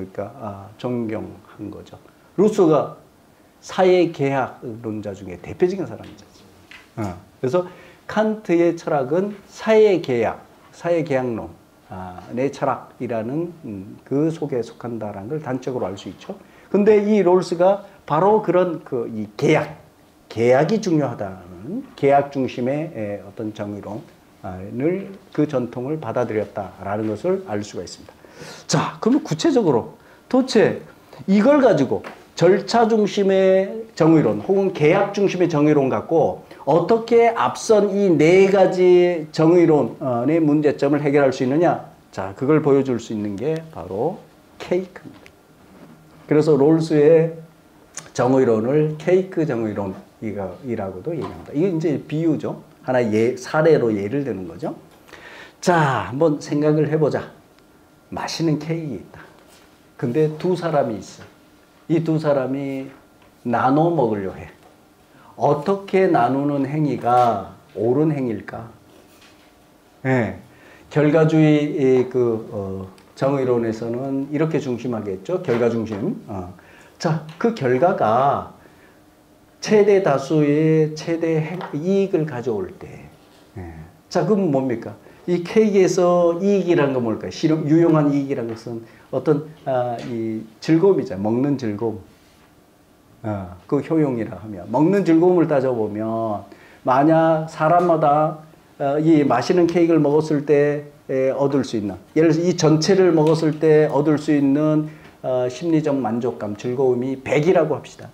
존경한 거죠. 루소가 사회계약론자 중에 대표적인 사람이죠. 그래서 칸트의 철학은 사회계약론의 철학이라는 그 속에 속한다라는 걸 단적으로 알 수 있죠. 근데 이 롤스가 바로 그런 이 계약이 중요하다는 계약 중심의 어떤 정의론을 그 전통을 받아들였다라는 것을 알 수가 있습니다. 자, 그러면 구체적으로 도대체 이걸 가지고 절차 중심의 정의론 혹은 계약 중심의 정의론 갖고 어떻게 앞선 이 네 가지 정의론의 문제점을 해결할 수 있느냐? 자, 그걸 보여줄 수 있는 게 바로 케이크입니다. 그래서 롤스의 정의론을 케이크 정의론이라고도 얘기합니다. 이게 이제 비유죠. 하나의 사례로 예를 드는 거죠. 자, 한번 생각을 해보자. 맛있는 케이크 있다. 근데 두 사람이 있어. 이 두 사람이 나눠 먹으려 해. 어떻게 나누는 행위가 옳은 행위일까? 네. 결과주의 정의론에서는 이렇게 중심하겠죠. 결과 중심. 자, 그 결과가 최대 다수의 최대 이익을 가져올 때. 네. 자, 그럼 뭡니까? 이 케이크에서 이익이라는 건 뭘까요? 유용한 이익이라는 것은 어떤 이 즐거움이잖아요. 먹는 즐거움. 그 효용이라 하면 먹는 즐거움을 따져보면 만약 사람마다 이 맛있는 케이크를 먹었을 때 얻을 수 있는 예를 들어서 이 전체를 먹었을 때 얻을 수 있는 심리적 만족감, 즐거움이 100이라고 합시다.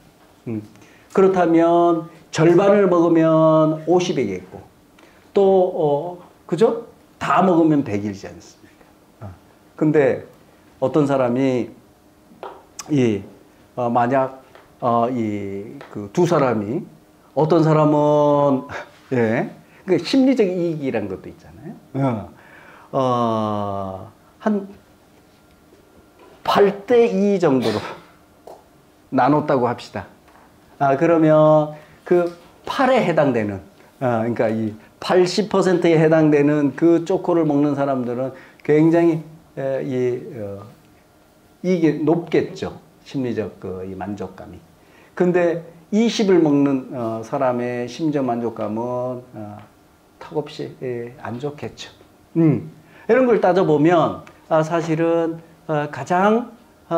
그렇다면 절반을 먹으면 50이겠고 또 그죠? 다 먹으면 100이지 않습니까? 근데 어떤 사람이 만약 그 두 사람이 어떤 사람은 예, 그 심리적 이익이라는 것도 있잖아요. 한 8대 2 정도로 나눴다고 합시다. 그러면 그 8에 해당되는 그러니까 이 80%에 해당되는 그 초코를 먹는 사람들은 굉장히 이익이 높겠죠. 심리적 이 만족감이. 근데 20을 먹는 사람의 심리적 만족감은 턱없이 안 좋겠죠. 이런 걸 따져보면 사실은 가장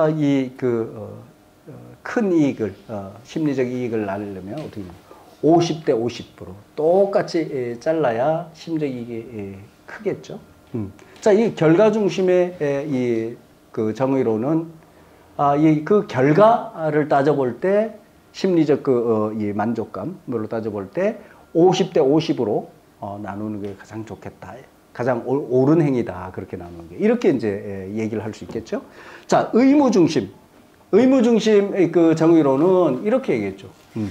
큰 이익을 심리적 이익을 낳으려면 어떻게 50대 50% 똑같이 잘라야 심리적 이익이 크겠죠. 자, 이 결과 중심의 그 정의로는 그 결과를 따져볼 때 심리적 이 만족감으로 따져볼 때 50대 50으로 나누는 게 가장 좋겠다. 가장 옳은 행위다. 그렇게 나누는 게. 이렇게 이제 얘기를 할 수 있겠죠. 자, 의무 중심 그 정의로는 이렇게 얘기했죠.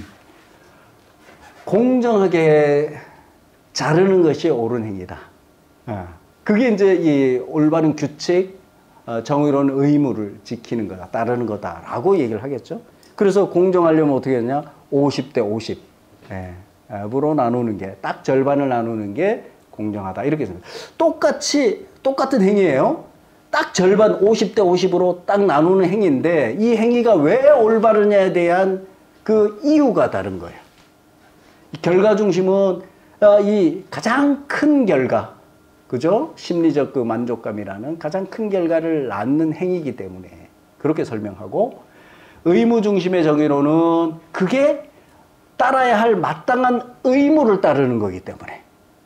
공정하게 자르는 것이 옳은 행위다. 그게 이제 이 올바른 규칙, 정의로운 의무를 지키는 거다, 따르는 거다라고 얘기를 하겠죠. 그래서 공정하려면 어떻게 하냐? 50대 50으로 나누는 게, 딱 절반을 나누는 게 공정하다. 이렇게 생각합니다. 똑같은 행위예요. 딱 절반 50대 50으로 딱 나누는 행위인데 이 행위가 왜 올바르냐에 대한 그 이유가 다른 거예요. 결과 중심은 이 가장 큰 결과, 그죠? 심리적 그 만족감이라는 가장 큰 결과를 낳는 행위이기 때문에 그렇게 설명하고, 의무 중심의 정의로는 그게 따라야 할 마땅한 의무를 따르는 거기 때문에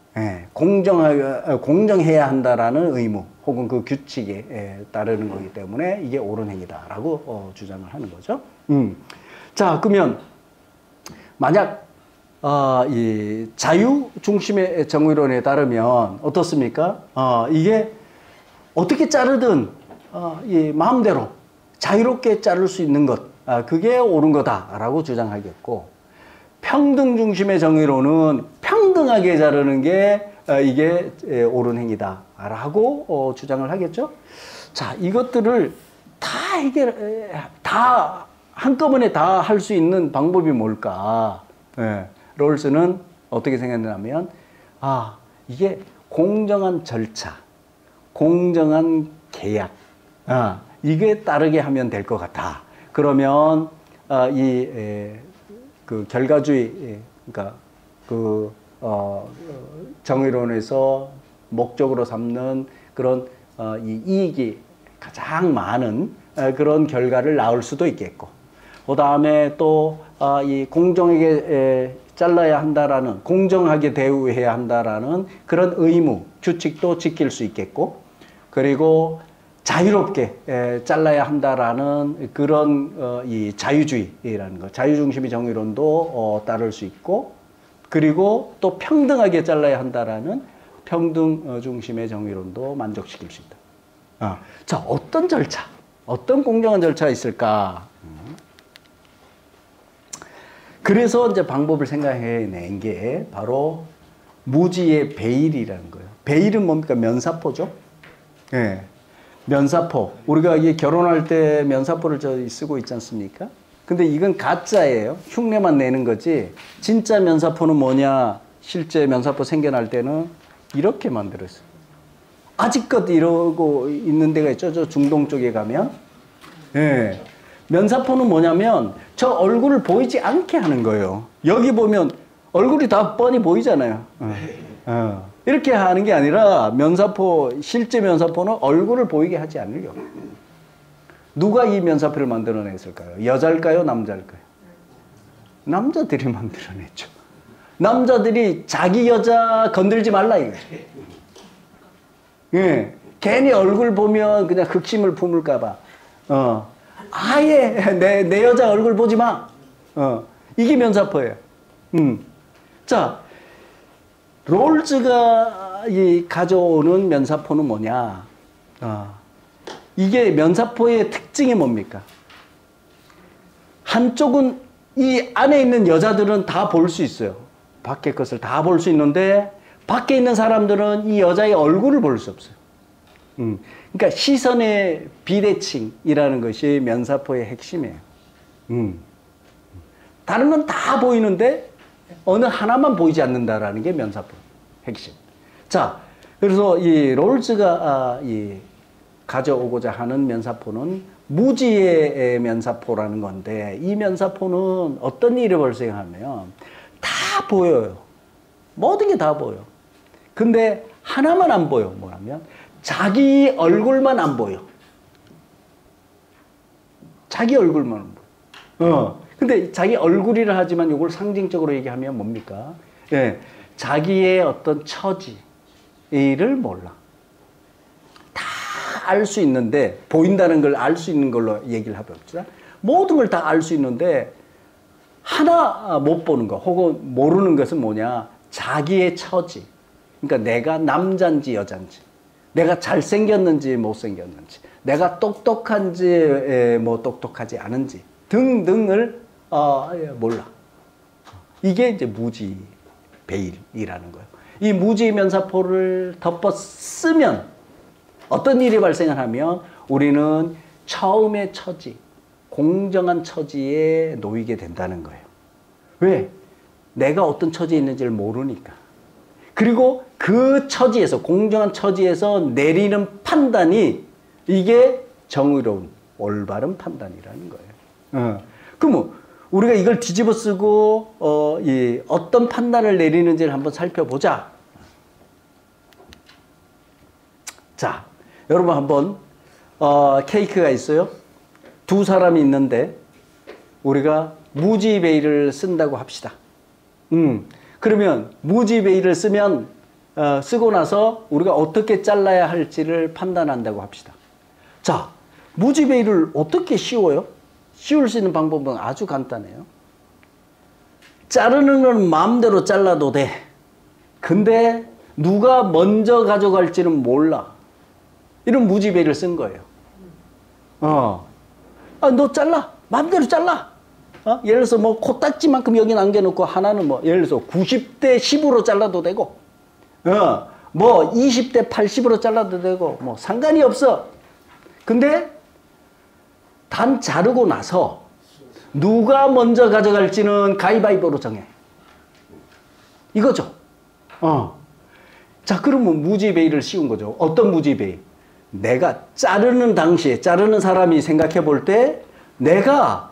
공정해야 한다라는 의무 혹은 그 규칙에 따르는 거기 때문에 이게 옳은 행위다라고 주장을 하는 거죠. 자, 그러면 만약 이 자유 중심의 정의론에 따르면 어떻습니까? 이게 어떻게 자르든 이 마음대로 자유롭게 자를 수 있는 것, 그게 옳은 거다라고 주장하겠고, 평등 중심의 정의로는 평등하게 자르는 게 이게 옳은 행위다라고 주장을 하겠죠. 자, 이것들을 다 한꺼번에 다 할 수 있는 방법이 뭘까? 롤스는 어떻게 생각하냐면, 이게 공정한 절차, 공정한 계약, 이게 따르게 하면 될 것 같아. 그러면 그 결과주의, 그러니까 그 정의론에서 목적으로 삼는 그런 이 이익이 가장 많은 그런 결과를 낳을 수도 있겠고, 그 다음에 또 이 공정하게 잘라야 한다라는, 공정하게 대우해야 한다라는 그런 의무, 규칙도 지킬 수 있겠고, 그리고 자유롭게 잘라야 한다라는 그런 이 자유주의라는 거, 자유중심의 정의론도 따를 수 있고, 그리고 또 평등하게 잘라야 한다라는 평등 중심의 정의론도 만족시킬 수 있다. 자, 어떤 절차, 어떤 공정한 절차가 있을까? 그래서 이제 방법을 생각해낸 게 바로 무지의 베일이라는 거예요. 베일은 뭡니까? 면사포죠. 예. 면사포. 우리가 이게 결혼할 때 면사포를 저희 쓰고 있지 않습니까? 근데 이건 가짜예요. 흉내만 내는 거지. 진짜 면사포는 뭐냐? 실제 면사포 생겨날 때는 이렇게 만들었어요. 아직껏 이러고 있는 데가 있죠. 저 중동 쪽에 가면. 예. 면사포는 뭐냐면 저 얼굴을 보이지 않게 하는 거예요. 여기 보면 얼굴이 다 뻔히 보이잖아요. 이렇게 하는 게 아니라 면사포, 실제 면사포는 얼굴을 보이게 하지 않으려고. 누가 이 면사포를 만들어냈을까요? 여자일까요? 남자일까요? 남자들이 만들어냈죠. 남자들이 자기 여자 건들지 말라 이거예요. 예. 괜히 얼굴 보면 그냥 극심을 품을까 봐. 아예 내 여자 얼굴 보지 마. 이게 면사포예요. 자, 롤즈가 가져오는 면사포는 뭐냐? 이게 면사포의 특징이 뭡니까? 한쪽은 이 안에 있는 여자들은 다 볼 수 있어요. 밖의 것을 다 볼 수 있는데 밖에 있는 사람들은 이 여자의 얼굴을 볼 수 없어요. 그러니까 시선의 비대칭이라는 것이 면사포의 핵심이에요. 다른 건 다 보이는데 어느 하나만 보이지 않는다라는 게 면사포 핵심. 자, 그래서 이 롤즈가 가져오고자 하는 면사포는 무지의 면사포라는 건데, 이 면사포는 어떤 일을 발생하면 다 보여요. 모든 게 다 보여. 근데 하나만 안 보여. 뭐냐면 자기 얼굴만 안 보여. 자기 얼굴만 안 보여. 근데 자기 얼굴이라 하지만 이걸 상징적으로 얘기하면 뭡니까? 예, 자기의 어떤 처지를 몰라. 다 알 수 있는데, 보인다는 걸 알 수 있는 걸로 얘기를 해봅시다. 모든 걸 다 알 수 있는데 하나 못 보는 거 혹은 모르는 것은 뭐냐? 자기의 처지. 그러니까 내가 남자인지 여자인지, 내가 잘생겼는지 못생겼는지, 내가 똑똑한지 뭐 똑똑하지 않은지 등등을 몰라. 이게 이제 무지 베일이라는 거예요. 이 무지 면사포를 덮어 쓰면 어떤 일이 발생을 하면 우리는 처음의 처지, 공정한 처지에 놓이게 된다는 거예요. 왜? 내가 어떤 처지에 있는지를 모르니까. 그리고 그 처지에서, 공정한 처지에서 내리는 판단이 이게 정의로운 올바른 판단이라는 거예요. 그럼 우리가 이걸 뒤집어 쓰고 어떤 판단을 내리는지를 한번 살펴보자. 자, 여러분 한번 케이크가 있어요. 두 사람이 있는데 우리가 무지 베일을 쓴다고 합시다. 그러면 무지 베일을 쓰고 나서 우리가 어떻게 잘라야 할지를 판단한다고 합시다. 자, 무지 베일을 어떻게 씌워요? 씌울 수 있는 방법은 아주 간단해요. 자르는 건 마음대로 잘라도 돼. 근데 누가 먼저 가져갈지는 몰라. 이런 무지 베일을 쓴 거예요. 너 잘라. 마음대로 잘라. 예를 들어서 뭐 코딱지만큼 여기 남겨놓고 하나는 뭐 예를 들어서 90대 10으로 잘라도 되고, 뭐 20대 80으로 잘라도 되고, 뭐 상관이 없어. 근데 단 자르고 나서 누가 먼저 가져갈지는 가위바위보로 정해. 이거죠. 자, 그러면 무지 베일을 씌운 거죠. 어떤 무지 베일? 내가 자르는 당시에, 자르는 사람이 생각해 볼 때 내가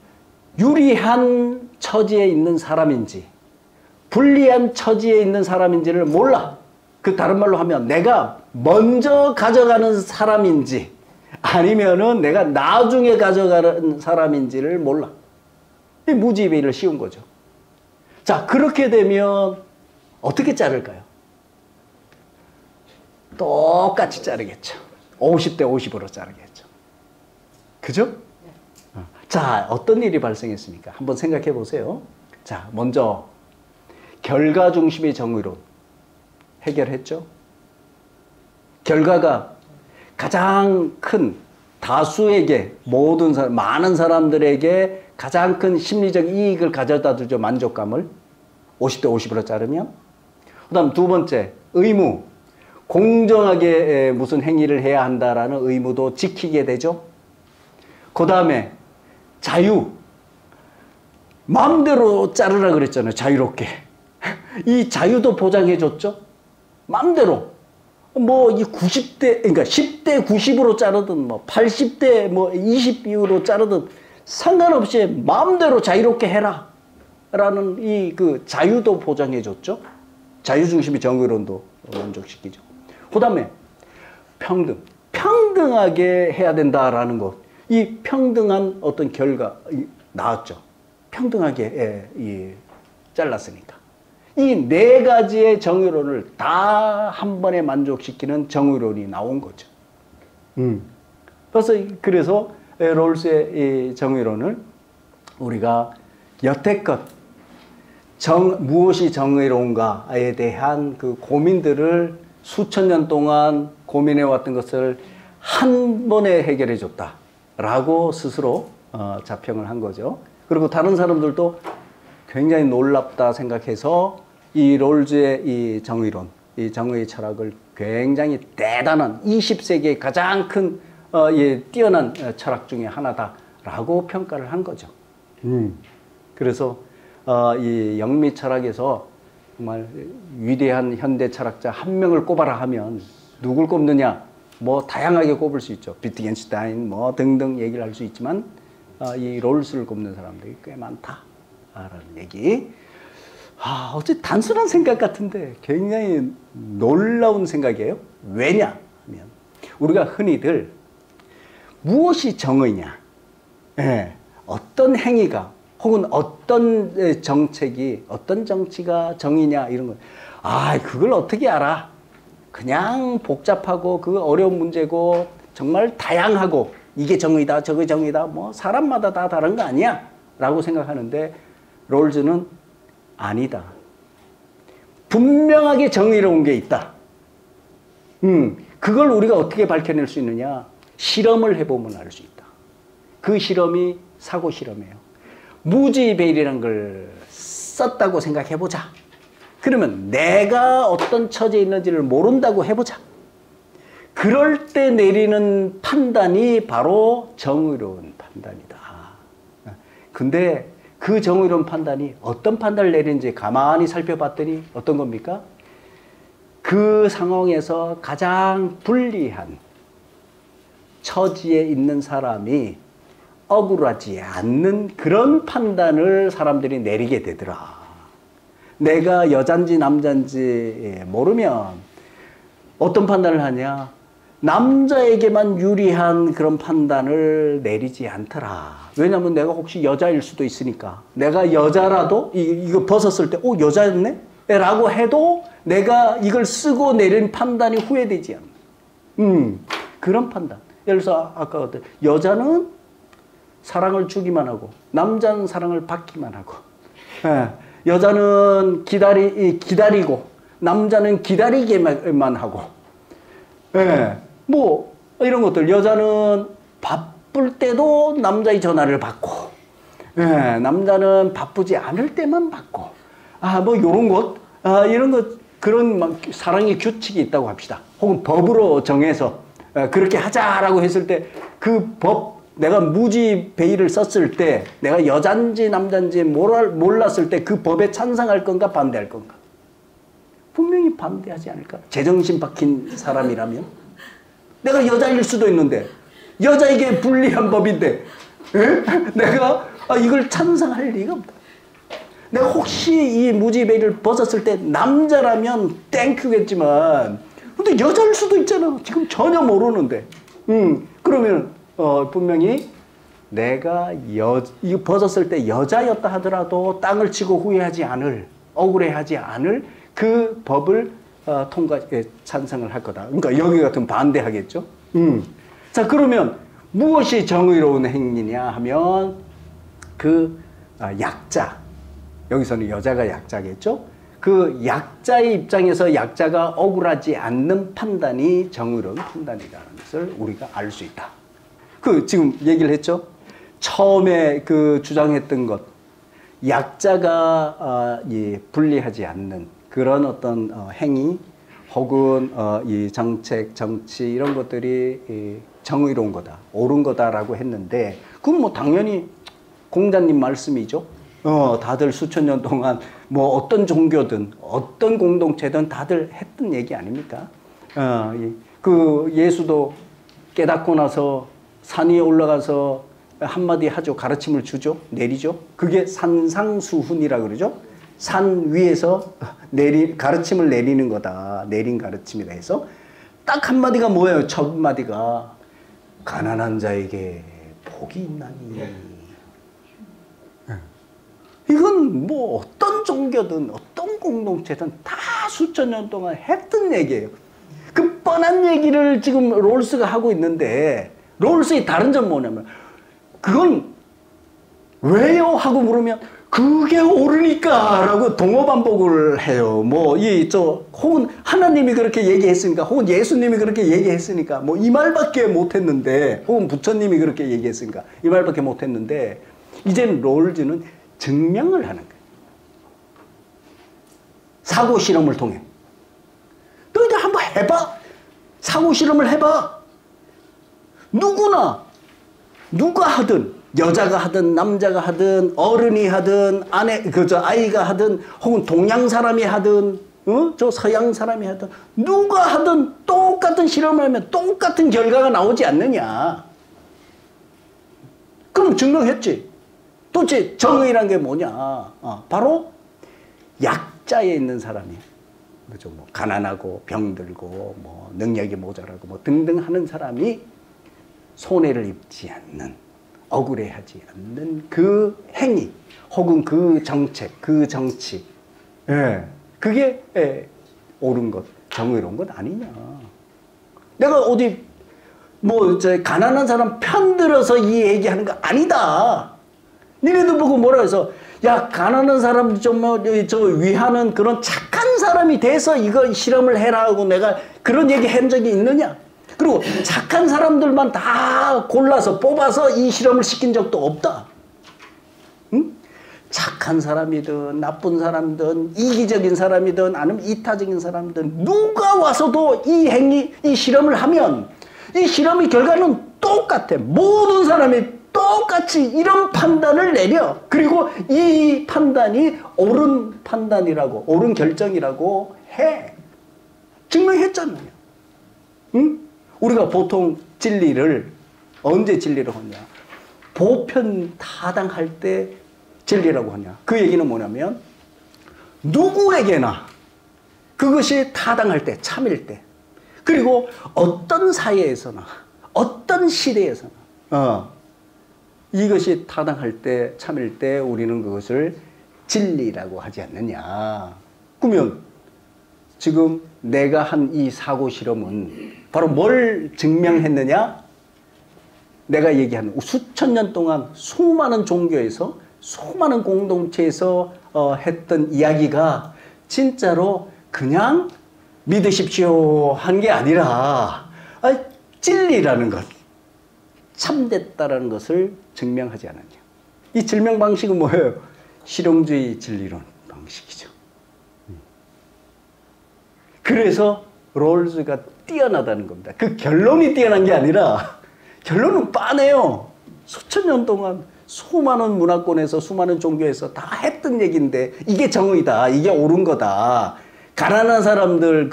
유리한 처지에 있는 사람인지 불리한 처지에 있는 사람인지를 몰라. 그 다른 말로 하면 내가 먼저 가져가는 사람인지 아니면은 내가 나중에 가져가는 사람인지를 몰라. 이 무지베이를 씌운 거죠. 자, 그렇게 되면 어떻게 자를까요? 똑같이 자르겠죠. 50대 50으로 자르겠죠. 그죠? 자, 어떤 일이 발생했습니까? 한번 생각해 보세요. 자, 먼저 결과 중심의 정의론 해결했죠. 결과가 가장 큰 다수에게, 모든 사람, 많은 사람들에게 가장 큰 심리적 이익을 가져다 주죠. 만족감을. 50대 50으로 자르면. 그 다음 두 번째, 의무. 공정하게 무슨 행위를 해야 한다라는 의무도 지키게 되죠. 그 다음에 자유. 마음대로 자르라 그랬잖아요. 자유롭게. 이 자유도 보장해 줬죠. 마음대로. 뭐, 이 90대, 그러니까 10대 90으로 자르든, 뭐, 80대 뭐, 20 비율로 자르든, 상관없이 마음대로 자유롭게 해라. 라는 이 그 자유도 보장해 줬죠. 자유중심의 정의론도 만족시키죠. 그 다음에 평등. 평등하게 해야 된다라는 것. 이 평등한 어떤 결과, 나왔죠. 평등하게, 잘랐으니까. 이 네 가지의 정의론을 다 한 번에 만족시키는 정의론이 나온 거죠. 그래서 롤스의 이 정의론을 우리가 여태껏 무엇이 정의로운가에 대한 그 고민들을 수천 년 동안 고민해왔던 것을 한 번에 해결해 줬다라고 스스로 자평을 한 거죠. 그리고 다른 사람들도 굉장히 놀랍다 생각해서 이 롤즈의 이 정의론, 이 정의의 철학을 굉장히 대단한 20세기의 가장 큰 뛰어난 철학 중에 하나다라고 평가를 한 거죠. 그래서 이 영미 철학에서 정말 위대한 현대 철학자 한 명을 꼽아라 하면 누굴 꼽느냐? 뭐 다양하게 꼽을 수 있죠. 비트겐슈타인 뭐 등등 얘기를 할 수 있지만 이 롤스를 꼽는 사람들이 꽤 많다라는 얘기. 어째 단순한 생각 같은데 굉장히 놀라운 생각이에요. 왜냐 하면 우리가 흔히들 무엇이 정의냐, 어떤 행위가 혹은 어떤 정책이, 어떤 정치가 정의냐 이런 거. 그걸 어떻게 알아? 그냥 복잡하고 그 어려운 문제고 정말 다양하고 이게 정의다, 저게 정의다, 뭐 사람마다 다 다른 거 아니야? 라고 생각하는데 롤즈는 아니다. 분명하게 정의로운 게 있다. 그걸 우리가 어떻게 밝혀낼 수 있느냐? 실험을 해보면 알 수 있다. 그 실험이 사고 실험이에요. 무지배일이라는 걸 썼다고 생각해보자. 그러면 내가 어떤 처지에 있는지를 모른다고 해보자. 그럴 때 내리는 판단이 바로 정의로운 판단이다. 근데 그 정의로운 판단이 어떤 판단을 내리는지 가만히 살펴봤더니 어떤 겁니까? 그 상황에서 가장 불리한 처지에 있는 사람이 억울하지 않는 그런 판단을 사람들이 내리게 되더라. 내가 여잔지 남잔지 모르면 어떤 판단을 하냐? 남자에게만 유리한 그런 판단을 내리지 않더라. 왜냐하면 내가 혹시 여자일 수도 있으니까. 내가 여자라도 이거 벗었을 때 여자였네? 라고 해도 내가 이걸 쓰고 내린 판단이 후회되지 않아. 그런 판단. 예를 들어서 아까 어떤 여자는 사랑을 주기만 하고 남자는 사랑을 받기만 하고 여자는 기다리고 남자는 기다리기만 하고 뭐 이런 것들. 여자는 바쁠 때도 남자의 전화를 받고 남자는 바쁘지 않을 때만 받고 뭐 이런 것 이런 것 그런 막 사랑의 규칙이 있다고 합시다. 혹은 법으로 정해서 그렇게 하자라고 했을 때 그 법 내가 무지배일을 썼을 때 내가 여잔지 남잔지 몰랐을 때 그 법에 찬성할 건가 반대할 건가? 분명히 반대하지 않을까? 제정신 박힌 사람이라면 내가 여자일 수도 있는데 여자에게 불리한 법인데 내가 이걸 찬성할 리가 없다. 내가 혹시 이 무지배일을 벗었을 때 남자라면 땡큐겠지만 근데 여자일 수도 있잖아. 지금 전혀 모르는데 그러면 분명히 내가 이거 벗었을 때 여자였다 하더라도 땅을 치고 후회하지 않을, 억울해하지 않을 그 법을 찬성을 할 거다. 그러니까 여기 같은 반대하겠죠. 자, 그러면 무엇이 정의로운 행위냐 하면 그 약자, 여기서는 여자가 약자겠죠. 그 약자의 입장에서 약자가 억울하지 않는 판단이 정의로운 판단이라는 것을 우리가 알 수 있다. 지금 얘기를 했죠. 처음에 주장했던 것, 약자가 불리하지 않는 그런 어떤 행위 혹은 이 정책, 정치 이런 것들이 정의로운 거다, 옳은 거다라고 했는데, 그건 뭐 당연히 공자님 말씀이죠. 다들 수천 년 동안 뭐 어떤 종교든 어떤 공동체든 다들 했던 얘기 아닙니까? 예수도 깨닫고 나서 산 위에 올라가서 한마디 하죠. 가르침을 주죠. 내리죠. 그게 산상수훈이라 그러죠. 산 위에서 가르침을 내리는 거다. 내린 가르침이라 해서 딱 한마디가 뭐예요? 첫 마디가 가난한 자에게 복이 있나니. 이건 뭐 어떤 종교든 어떤 공동체든 다 수천 년 동안 했던 얘기예요. 그 뻔한 얘기를 지금 롤스가 하고 있는데, 롤스의 다른 점 뭐냐면, 그건 왜요? 하고 물으면 그게 옳으니까 라고 동어반복을 해요. 혹은 하나님이 그렇게 얘기했으니까, 혹은 예수님이 그렇게 얘기했으니까, 뭐 이 말밖에 못했는데, 혹은 부처님이 그렇게 얘기했으니까 이 말밖에 못했는데, 이제는 롤즈는 증명을 하는 거예요. 사고 실험을 통해. 너희들 한번 해봐. 사고 실험을 해봐. 누가 하든, 여자가 하든 남자가 하든 어른이 하든 아이가 하든 혹은 동양 사람이 하든 서양 사람이 하든 누가 하든 똑같은 실험을 하면 똑같은 결과가 나오지 않느냐. 그럼 증명했지. 도대체 정의란 게 뭐냐. 바로 약자에 있는 사람이, 그죠? 뭐 가난하고 병들고 뭐 능력이 모자라고 뭐 등등 하는 사람이 손해를 입지 않는, 억울해하지 않는 그 행위 혹은 그 정책, 그 정치, 그게 옳은 것, 정의로운 것 아니냐. 내가 어디 가난한 사람 편들어서 이 얘기하는 거 아니다. 니네들 보고 뭐라 해서, 야, 가난한 사람 위하는 그런 착한 사람이 돼서 이거 실험을 해라 하고 내가 그런 얘기 한 적이 있느냐? 그리고 착한 사람들만 다 골라서 뽑아서 이 실험을 시킨 적도 없다. 응? 착한 사람이든 나쁜 사람이든 이기적인 사람이든 아니면 이타적인 사람이든 누가 와서도 이 실험을 하면 이 실험의 결과는 똑같아. 모든 사람이 똑같이 이런 판단을 내려. 그리고 이 판단이 옳은 판단이라고, 옳은 결정이라고 해. 증명했잖아요. 응? 우리가 보통 진리를 언제 진리를 하냐? 보편 타당할 때 진리라고 하냐? 그 얘기는 뭐냐면 누구에게나 그것이 타당할 때, 참일 때, 그리고 어떤 사회에서나 어떤 시대에서나 이것이 타당할 때, 참일 때 우리는 그것을 진리라고 하지 않느냐. 그러면 지금 내가 한 이 사고 실험은 바로 뭘 증명했느냐? 내가 얘기하는 수천 년 동안 수많은 종교에서, 수많은 공동체에서 했던 이야기가 진짜로 그냥 믿으십시오 한 게 아니라 진리라는 것, 참됐다라는 것을 증명하지 않았냐. 이 증명 방식은 뭐예요? 실용주의 진리론 방식이죠. 그래서 롤즈가 뛰어나다는 겁니다. 그 결론이 뛰어난 게 아니라 결론은 빠네요. 수천 년 동안 수많은 문화권에서 수많은 종교에서 다 했던 얘기인데 이게 정의다, 이게 옳은 거다. 가난한 사람들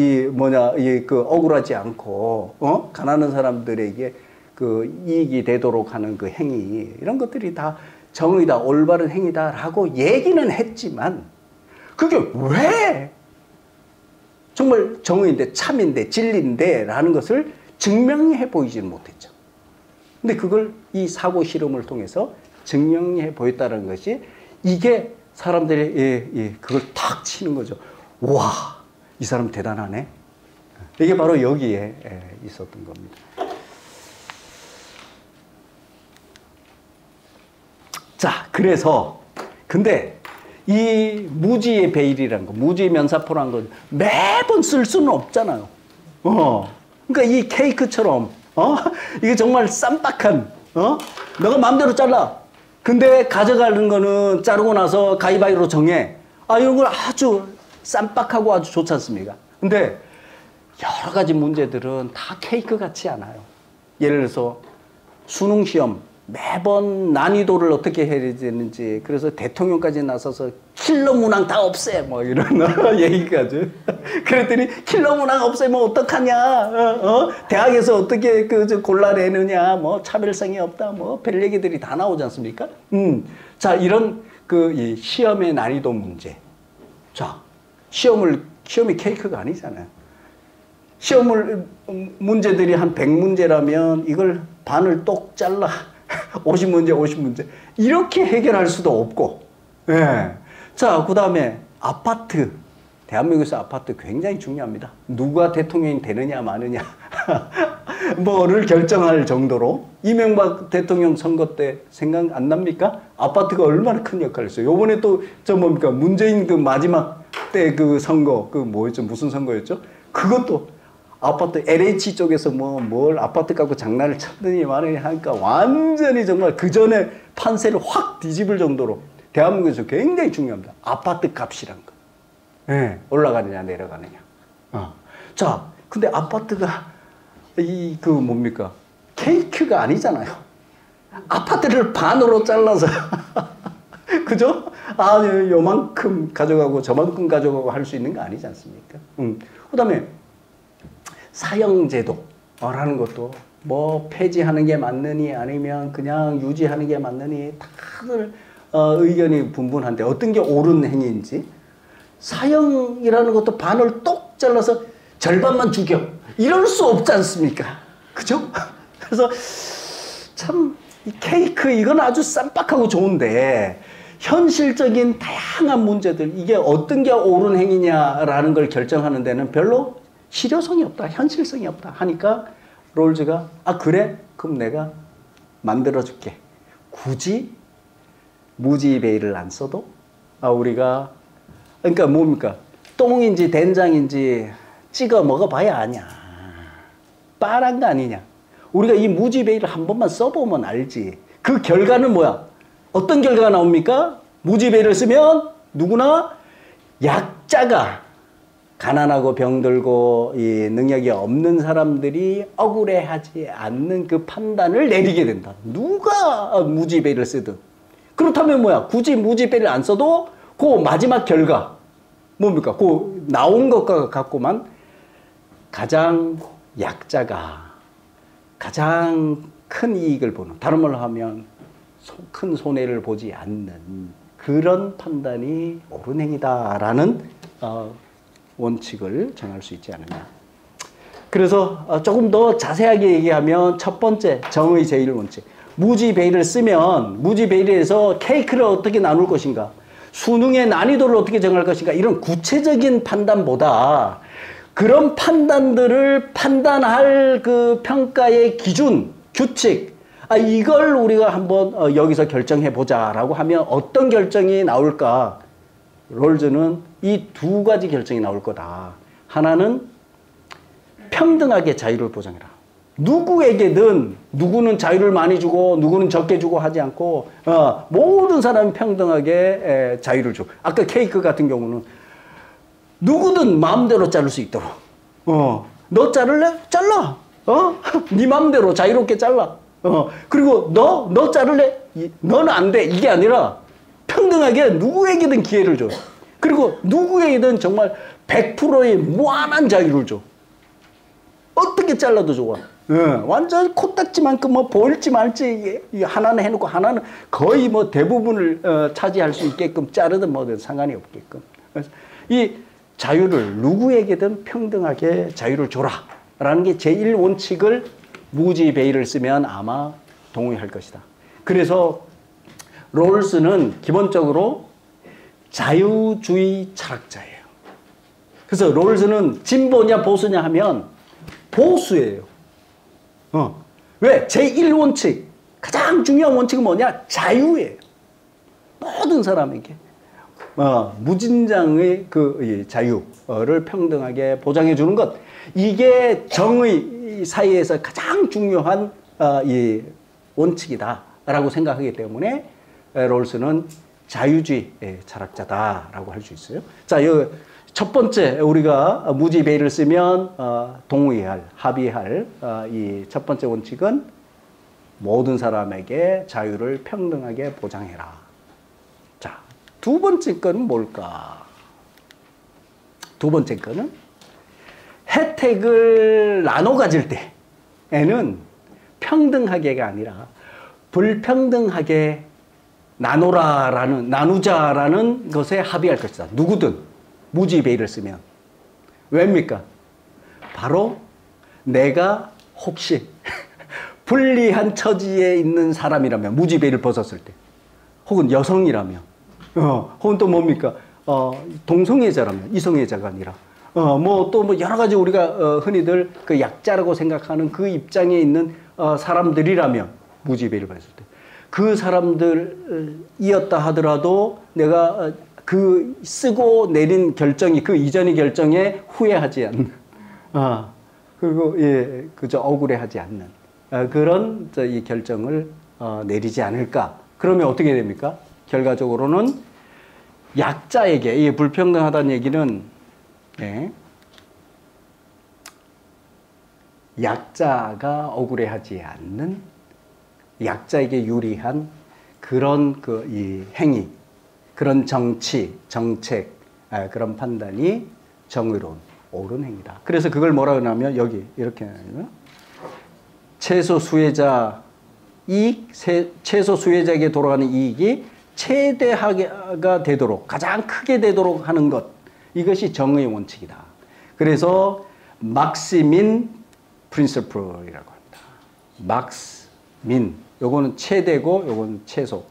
억울하지 않고 가난한 사람들에게 그 이익이 되도록 하는 그 행위, 이런 것들이 다 정의다, 올바른 행위다라고 얘기는 했지만 그게 왜 정말 정의인데, 참인데, 진리인데 라는 것을 증명해 보이지는 못했죠. 근데 그걸 이 사고 실험을 통해서 증명해 보였다는 것이 이게 사람들이 그걸 탁 치는 거죠. 와, 이 사람 대단하네. 이게 바로 여기에 있었던 겁니다. 자, 그래서 근데 이 무지의 베일이라는 거, 무지의 면사포라는 건 매번 쓸 수는 없잖아요. 그러니까 이 케이크처럼 이게 정말 쌈박한 너가 마음대로 잘라. 근데 가져가는 거는 자르고 나서 가위바위보로 정해. 이런 걸 아주 쌈박하고 아주 좋지 않습니까? 근데 여러 가지 문제들은 다 케이크 같지 않아요. 예를 들어서 수능 시험 매번 난이도를 어떻게 해야 되는지, 그래서 대통령까지 나서서 킬러 문항 다 없애 뭐 이런 얘기까지. 그랬더니 킬러 문항 없애면 어떡하냐, 대학에서 어떻게 골라내느냐, 뭐 차별성이 없다, 뭐 별 얘기들이 다 나오지 않습니까? 자, 이런 이 시험의 난이도 문제. 자, 시험이 케이크가 아니잖아요. 시험을 문제들이 한 100문제라면 이걸 반을 똑 잘라 50문제, 50문제. 이렇게 해결할 수도 없고. 예. 자, 그 다음에 아파트. 대한민국에서 아파트 굉장히 중요합니다. 누가 대통령이 되느냐, 마느냐. 뭐를 결정할 정도로. 이명박 대통령 선거 때 생각 안 납니까? 아파트가 얼마나 큰 역할을 했어요. 요번에 또, 문재인 마지막 때 선거, 뭐였죠? 무슨 선거였죠? 그것도 아파트 LH 쪽에서 뭘 아파트 갖고 장난을 쳤더니 말이니 하니까 완전히 정말 그 전에 판세를 확 뒤집을 정도로 대한민국에서 굉장히 중요합니다. 아파트 값이란 거. 네, 올라가느냐 내려가느냐. 자, 근데 아파트가 뭡니까? 케이크가 아니잖아요. 아파트를 반으로 잘라서 그죠? 요만큼 가져가고 저만큼 가져가고 할 수 있는 거 아니지 않습니까? 그 다음에 사형제도라는 것도 뭐 폐지하는 게 맞느니 아니면 그냥 유지하는 게 맞느니 다들 의견이 분분한데 어떤 게 옳은 행위인지. 사형이라는 것도 반을 똑 잘라서 절반만 죽여 이럴 수 없지 않습니까? 그죠? 그래서 참 이 케이크 이건 아주 쌈박하고 좋은데 현실적인 다양한 문제들, 이게 어떤 게 옳은 행위냐라는 걸 결정하는 데는 별로 실효성이 없다, 현실성이 없다 하니까 롤즈가 그래? 그럼 내가 만들어줄게. 굳이 무지 베일을 안 써도 우리가, 그러니까 뭡니까? 똥인지 된장인지 찍어 먹어봐야 아냐. 빤한 거 아니냐. 우리가 이 무지 베일을 한 번만 써보면 알지. 그 결과는 뭐야? 어떤 결과가 나옵니까? 무지 베일을 쓰면 누구나 약자가, 가난하고 병들고 이 능력이 없는 사람들이 억울해하지 않는 그 판단을 내리게 된다. 누가 무지배를 쓰든. 그렇다면 뭐야? 굳이 무지배를 안 써도 그 마지막 결과 뭡니까? 그 나온 것과 갖고만 가장 약자가 가장 큰 이익을 보는, 다른 말로 하면 큰 손해를 보지 않는 그런 판단이 옳은 행위다라는 원칙을 정할 수 있지 않느냐. 그래서 조금 더 자세하게 얘기하면 첫 번째 정의 제1원칙. 무지배일을 쓰면 무지배일에서 케이크를 어떻게 나눌 것인가, 수능의 난이도를 어떻게 정할 것인가, 이런 구체적인 판단보다 그런 판단들을 판단할 그 평가의 기준, 규칙, 이걸 우리가 한번 여기서 결정해 보자라고 하면 어떤 결정이 나올까? 롤즈는 이 두 가지 결정이 나올 거다. 하나는 평등하게 자유를 보장해라. 누구에게든, 누구는 자유를 많이 주고 누구는 적게 주고 하지 않고 모든 사람이 평등하게 자유를 줘. 아까 케이크 같은 경우는 누구든 마음대로 자를 수 있도록. 너 자를래? 잘라. 네 마음대로 자유롭게 잘라. 그리고 너 자를래? 너는 안 돼. 이게 아니라 평등하게 누구에게든 기회를 줘. 그리고 누구에게든 정말 100%의 무한한 자유를 줘. 어떻게 잘라도 좋아. 완전 코딱지만큼 뭐 보일지 말지 하나는 해놓고 하나는 거의 뭐 대부분을 차지할 수 있게끔 자르든 뭐든 상관이 없게끔. 그래서 이 자유를 누구에게든 평등하게 자유를 줘라. 라는 게 제1원칙을 무지베이를 쓰면 아마 동의할 것이다. 그래서 롤스는 기본적으로 자유주의 철학자예요. 그래서 롤스는 진보냐 보수냐 하면 보수예요. 왜? 제1원칙, 가장 중요한 원칙은 뭐냐? 자유예요. 모든 사람에게 무진장의 그 자유를 평등하게 보장해 주는 것, 이게 정의 사이에서 가장 중요한 이 원칙이다라고 생각하기 때문에 롤스는 자유주의 철학자다라고 할 수 있어요. 자, 첫 번째 우리가 무지베이를 쓰면 동의할, 합의할 이 첫 번째 원칙은 모든 사람에게 자유를 평등하게 보장해라. 자, 두 번째 거는 뭘까? 두 번째 거는 혜택을 나눠 가질 때에는 평등하게가 아니라 불평등하게 나누자라는 것에 합의할 것이다. 누구든 무지베이를 쓰면. 왜입니까? 바로 내가 혹시 불리한 처지에 있는 사람이라면, 무지베이를 벗었을 때, 혹은 여성이라면, 혹은 또 뭡니까? 동성애자라면, 이성애자가 아니라, 또 여러 가지 우리가 흔히들 그 약자라고 생각하는 그 입장에 있는 사람들이라면, 무지베이를 벗었을 때, 그 사람들이었다 하더라도 내가 그 쓰고 내린 결정이 그 이전의 결정에 후회하지 않는, 그리고 그저 억울해하지 않는 그런 이 결정을 내리지 않을까? 그러면 어떻게 됩니까? 결과적으로는 약자에게, 이 불평등하다는 얘기는 약자가 억울해하지 않는, 약자에게 유리한 그런 이 행위, 그런 정치, 정책, 그런 판단이 정의로운, 옳은 행위다. 그래서 그걸 뭐라고 하냐면, 여기 이렇게 하면 최소 수혜자 이익, 최소 수혜자에게 돌아가는 이익이 최대화가 되도록, 가장 크게 되도록 하는 것, 이것이 정의의 원칙이다. 그래서 막시민 프린시플이라고 합니다. 막스민, 요거는 최대고 요거는 최소.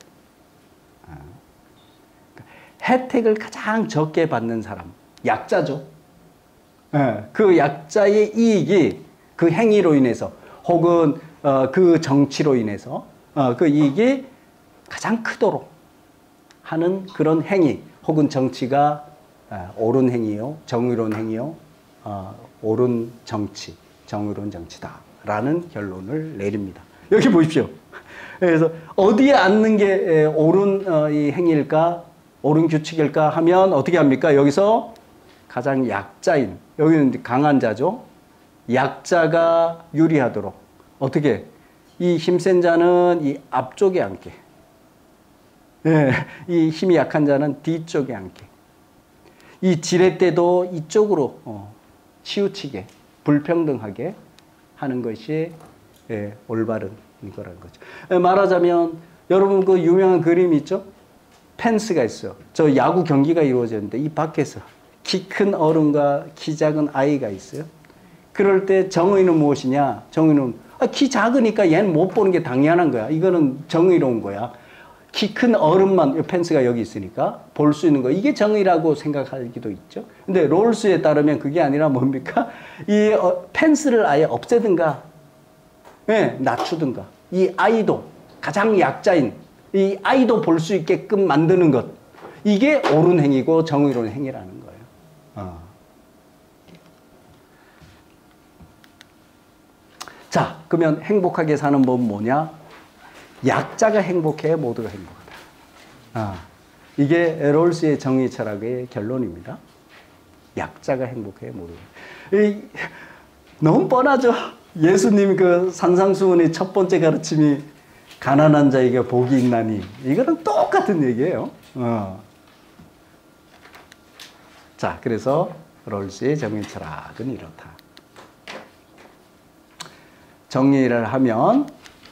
혜택을 가장 적게 받는 사람, 약자죠. 그 약자의 이익이 그 행위로 인해서, 혹은 그 정치로 인해서 그 이익이 가장 크도록 하는 그런 행위, 혹은 정치가 옳은 행위요, 정의로운 행위요, 옳은 정치, 정의로운 정치다라는 결론을 내립니다. 여기 보십시오. 그래서 어디에 앉는 게 옳은 이 행위일까, 옳은 규칙일까 하면 어떻게 합니까? 여기서 가장 약자인, 여기는 강한 자죠. 약자가 유리하도록 어떻게, 이 힘센 자는 이 앞쪽에 앉게, 이 힘이 약한 자는 뒤쪽에 앉게, 이 지렛대도 이쪽으로 치우치게, 불평등하게 하는 것이 올바른 이거라는 거죠. 말하자면 여러분 그 유명한 그림이 있죠? 펜스가 있어요. 저 야구 경기가 이루어졌는데 이 밖에서 키 큰 어른과 키 작은 아이가 있어요. 그럴 때 정의는 무엇이냐? 정의는 키 작으니까 얘는 못 보는 게 당연한 거야. 이거는 정의로운 거야. 키 큰 어른만, 펜스가 여기 있으니까 볼 수 있는 거, 이게 정의라고 생각하기도 있죠. 근데 롤스에 따르면 그게 아니라 뭡니까? 이 펜스를 아예 없애든가, 낮추든가, 이 아이도, 가장 약자인 이 아이도 볼 수 있게끔 만드는 것, 이게 옳은 행위고 정의로운 행위라는 거예요. 자, 그러면 행복하게 사는 법은 뭐냐? 약자가 행복해, 모두가 행복하다. 이게 롤스의 정의 철학의 결론입니다. 약자가 행복해, 모두가. 너무 뻔하죠? 예수님 그 산상수훈의 첫 번째 가르침이 가난한 자에게 복이 있나니, 이거는 똑같은 얘기예요. 자, 그래서 롤스의 정의 철학은 이렇다. 정리를 하면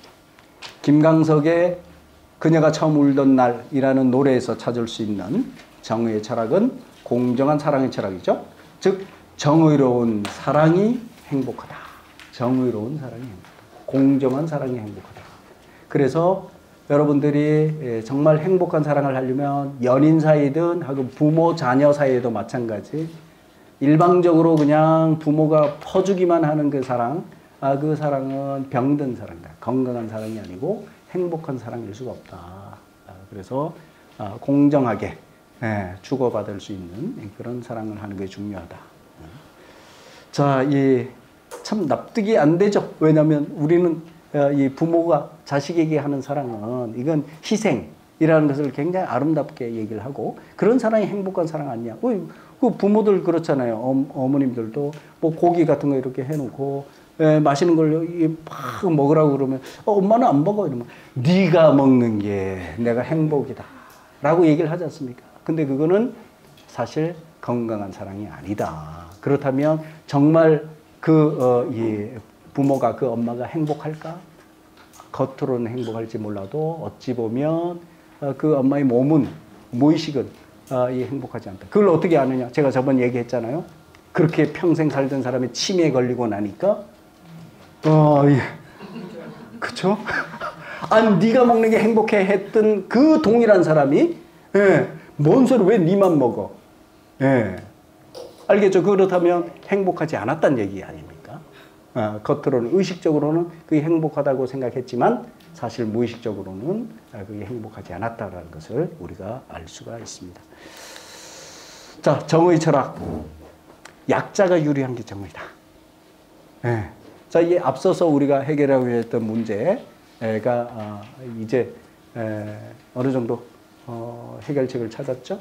김광석의 그녀가 처음 울던 날이라는 노래에서 찾을 수 있는 정의의 철학은 공정한 사랑의 철학이죠. 즉 정의로운 사랑이 행복하다. 정의로운 사랑이 행복하다. 공정한 사랑이 행복하다. 그래서 여러분들이 정말 행복한 사랑을 하려면 연인 사이든 하고 부모 자녀 사이에도 마찬가지. 일방적으로 그냥 부모가 퍼주기만 하는 그 사랑, 그 사랑은 병든 사랑이다. 건강한 사랑이 아니고 행복한 사랑일 수가 없다. 그래서 공정하게 주고받을 수 있는 그런 사랑을 하는 게 중요하다. 자, 참 납득이 안 되죠. 왜냐하면 우리는 이 부모가 자식에게 하는 사랑은 이건 희생이라는 것을 굉장히 아름답게 얘기를 하고 그런 사랑이 행복한 사랑 아니냐. 그 부모들 그렇잖아요. 어머님들도 뭐 고기 같은 거 이렇게 해놓고 맛있는 걸 막 먹으라고 그러면 엄마는 안 먹어 이러면 네가 먹는 게 내가 행복이다 라고 얘기를 하지 않습니까? 근데 그거는 사실 건강한 사랑이 아니다. 그렇다면 정말 이 부모가 그 엄마가 행복할까? 겉으로는 행복할지 몰라도 어찌 보면 그 엄마의 몸은 무의식은 행복하지 않다. 그걸 어떻게 아느냐? 제가 저번 얘기했잖아요. 그렇게 평생 살던 사람이 치매에 걸리고 나니까 그쵸? 아니 네가 먹는 게 행복해 했던 그 동일한 사람이 뭔 소리 왜 니만 먹어? 알겠죠? 그렇다면 행복하지 않았다는 얘기 아닙니까? 겉으로는 의식적으로는 그게 행복하다고 생각했지만 사실 무의식적으로는 그게 행복하지 않았다는 것을 우리가 알 수가 있습니다. 자, 정의 철학. 약자가 유리한 게 정의다. 자, 이 앞서서 우리가 해결하고 했던 문제가 이제 어느 정도 해결책을 찾았죠?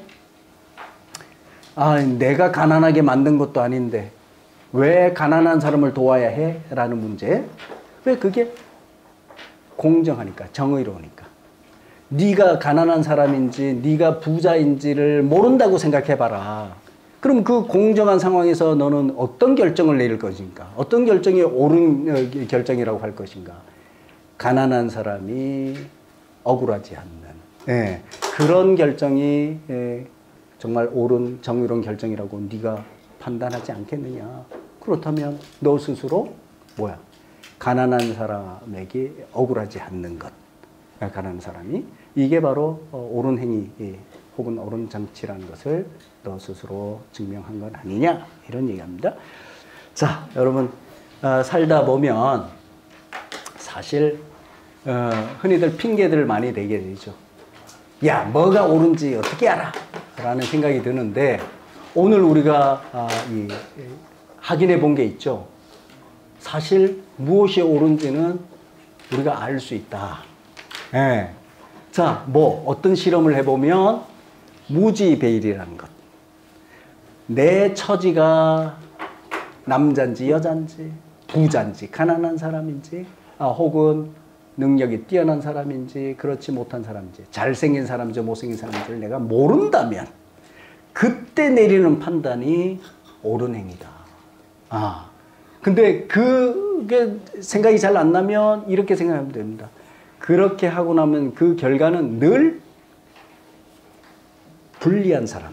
내가 가난하게 만든 것도 아닌데 왜 가난한 사람을 도와야 해? 라는 문제. 왜 그게 공정하니까, 정의로우니까. 네가 가난한 사람인지 네가 부자인지를 모른다고 생각해봐라. 그럼 그 공정한 상황에서 너는 어떤 결정을 내릴 것인가? 어떤 결정이 옳은 결정이라고 할 것인가? 가난한 사람이 억울하지 않는 그런 결정이 정말 옳은 정의로운 결정이라고 네가 판단하지 않겠느냐? 그렇다면 너 스스로 뭐야? 가난한 사람에게 억울하지 않는 것. 가난한 사람이 이게 바로 옳은 행위 혹은 옳은 정치라는 것을 너 스스로 증명한 건 아니냐? 이런 얘기합니다. 자, 여러분 살다 보면 사실 흔히들 핑계들을 많이 내게 되죠. 야, 뭐가 옳은지 어떻게 알아? 라는 생각이 드는데 오늘 우리가 확인해 본 게 있죠. 사실 무엇이 옳은지는 우리가 알 수 있다. 자, 어떤 실험을 해보면 무지배일이라는 것. 내 처지가 남자인지 여자인지 부자인지 가난한 사람인지 혹은 능력이 뛰어난 사람인지 그렇지 못한 사람인지 잘생긴 사람인지 못생긴 사람인지를 내가 모른다면 그때 내리는 판단이 옳은 행위다. 근데 그게 생각이 잘 안 나면 이렇게 생각하면 됩니다. 그렇게 하고 나면 그 결과는 늘 불리한 사람,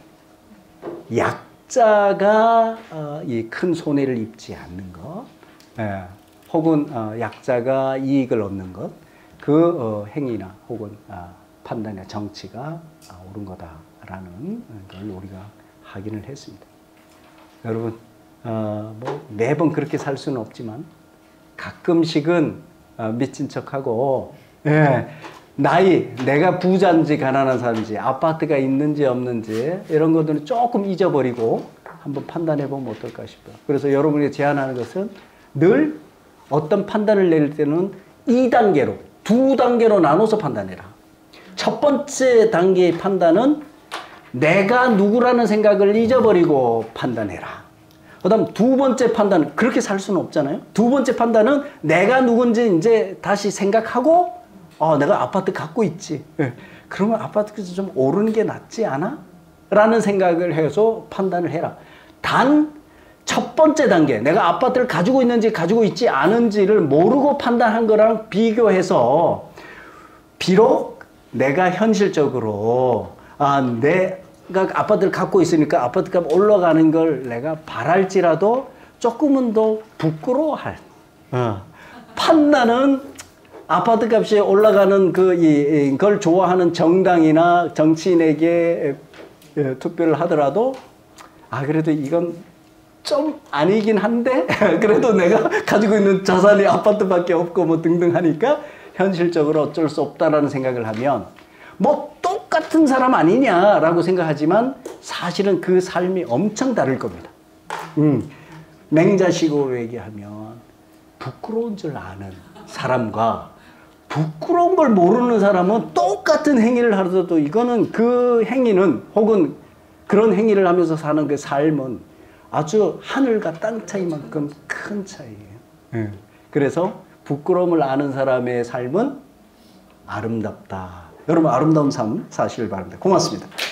약자가 이 큰 손해를 입지 않는 것, 혹은 약자가 이익을 얻는 것, 그 행위나 혹은 판단이나 정치가 옳은 거다라는 걸 우리가 확인을 했습니다. 여러분, 매번 그렇게 살 수는 없지만 가끔씩은 미친 척하고 내가 부자인지 가난한 사람인지 아파트가 있는지 없는지 이런 것들은 조금 잊어버리고 한번 판단해 보면 어떨까 싶어요. 그래서 여러분이 제안하는 것은 늘 어떤 판단을 내릴 때는 2단계로, 2단계로 나눠서 판단해라. 첫 번째 단계의 판단은 내가 누구라는 생각을 잊어버리고 판단해라. 그 다음 두 번째 판단은 그렇게 살 수는 없잖아요. 두 번째 판단은 내가 누군지 이제 다시 생각하고 내가 아파트 갖고 있지. 그러면 아파트에서 좀 오르는 게 낫지 않아? 라는 생각을 해서 판단을 해라. 단 첫 번째 단계, 내가 아파트를 가지고 있는지 가지고 있지 않은지를 모르고 판단한 거랑 비교해서 비록 내가 현실적으로 내가 아파트를 갖고 있으니까 아파트값 올라가는 걸 내가 바랄지라도 조금은 더 부끄러워할 판단은 아파트 값이 올라가는 그걸 좋아하는 정당이나 정치인에게 투표를 하더라도 그래도 이건 좀 아니긴 한데 그래도 내가 가지고 있는 자산이 아파트밖에 없고 뭐 등등 하니까 현실적으로 어쩔 수 없다라는 생각을 하면 뭐 똑같은 사람 아니냐라고 생각하지만 사실은 그 삶이 엄청 다를 겁니다. 맹자식으로 얘기하면 부끄러운 줄 아는 사람과 부끄러운 걸 모르는 사람은 똑같은 행위를 하더라도 이거는 그 행위는 혹은 그런 행위를 하면서 사는 그 삶은 아주 하늘과 땅 차이만큼 큰 차이예요. 그래서 부끄러움을 아는 사람의 삶은 아름답다. 여러분 아름다운 삶 사시길 바랍니다. 고맙습니다.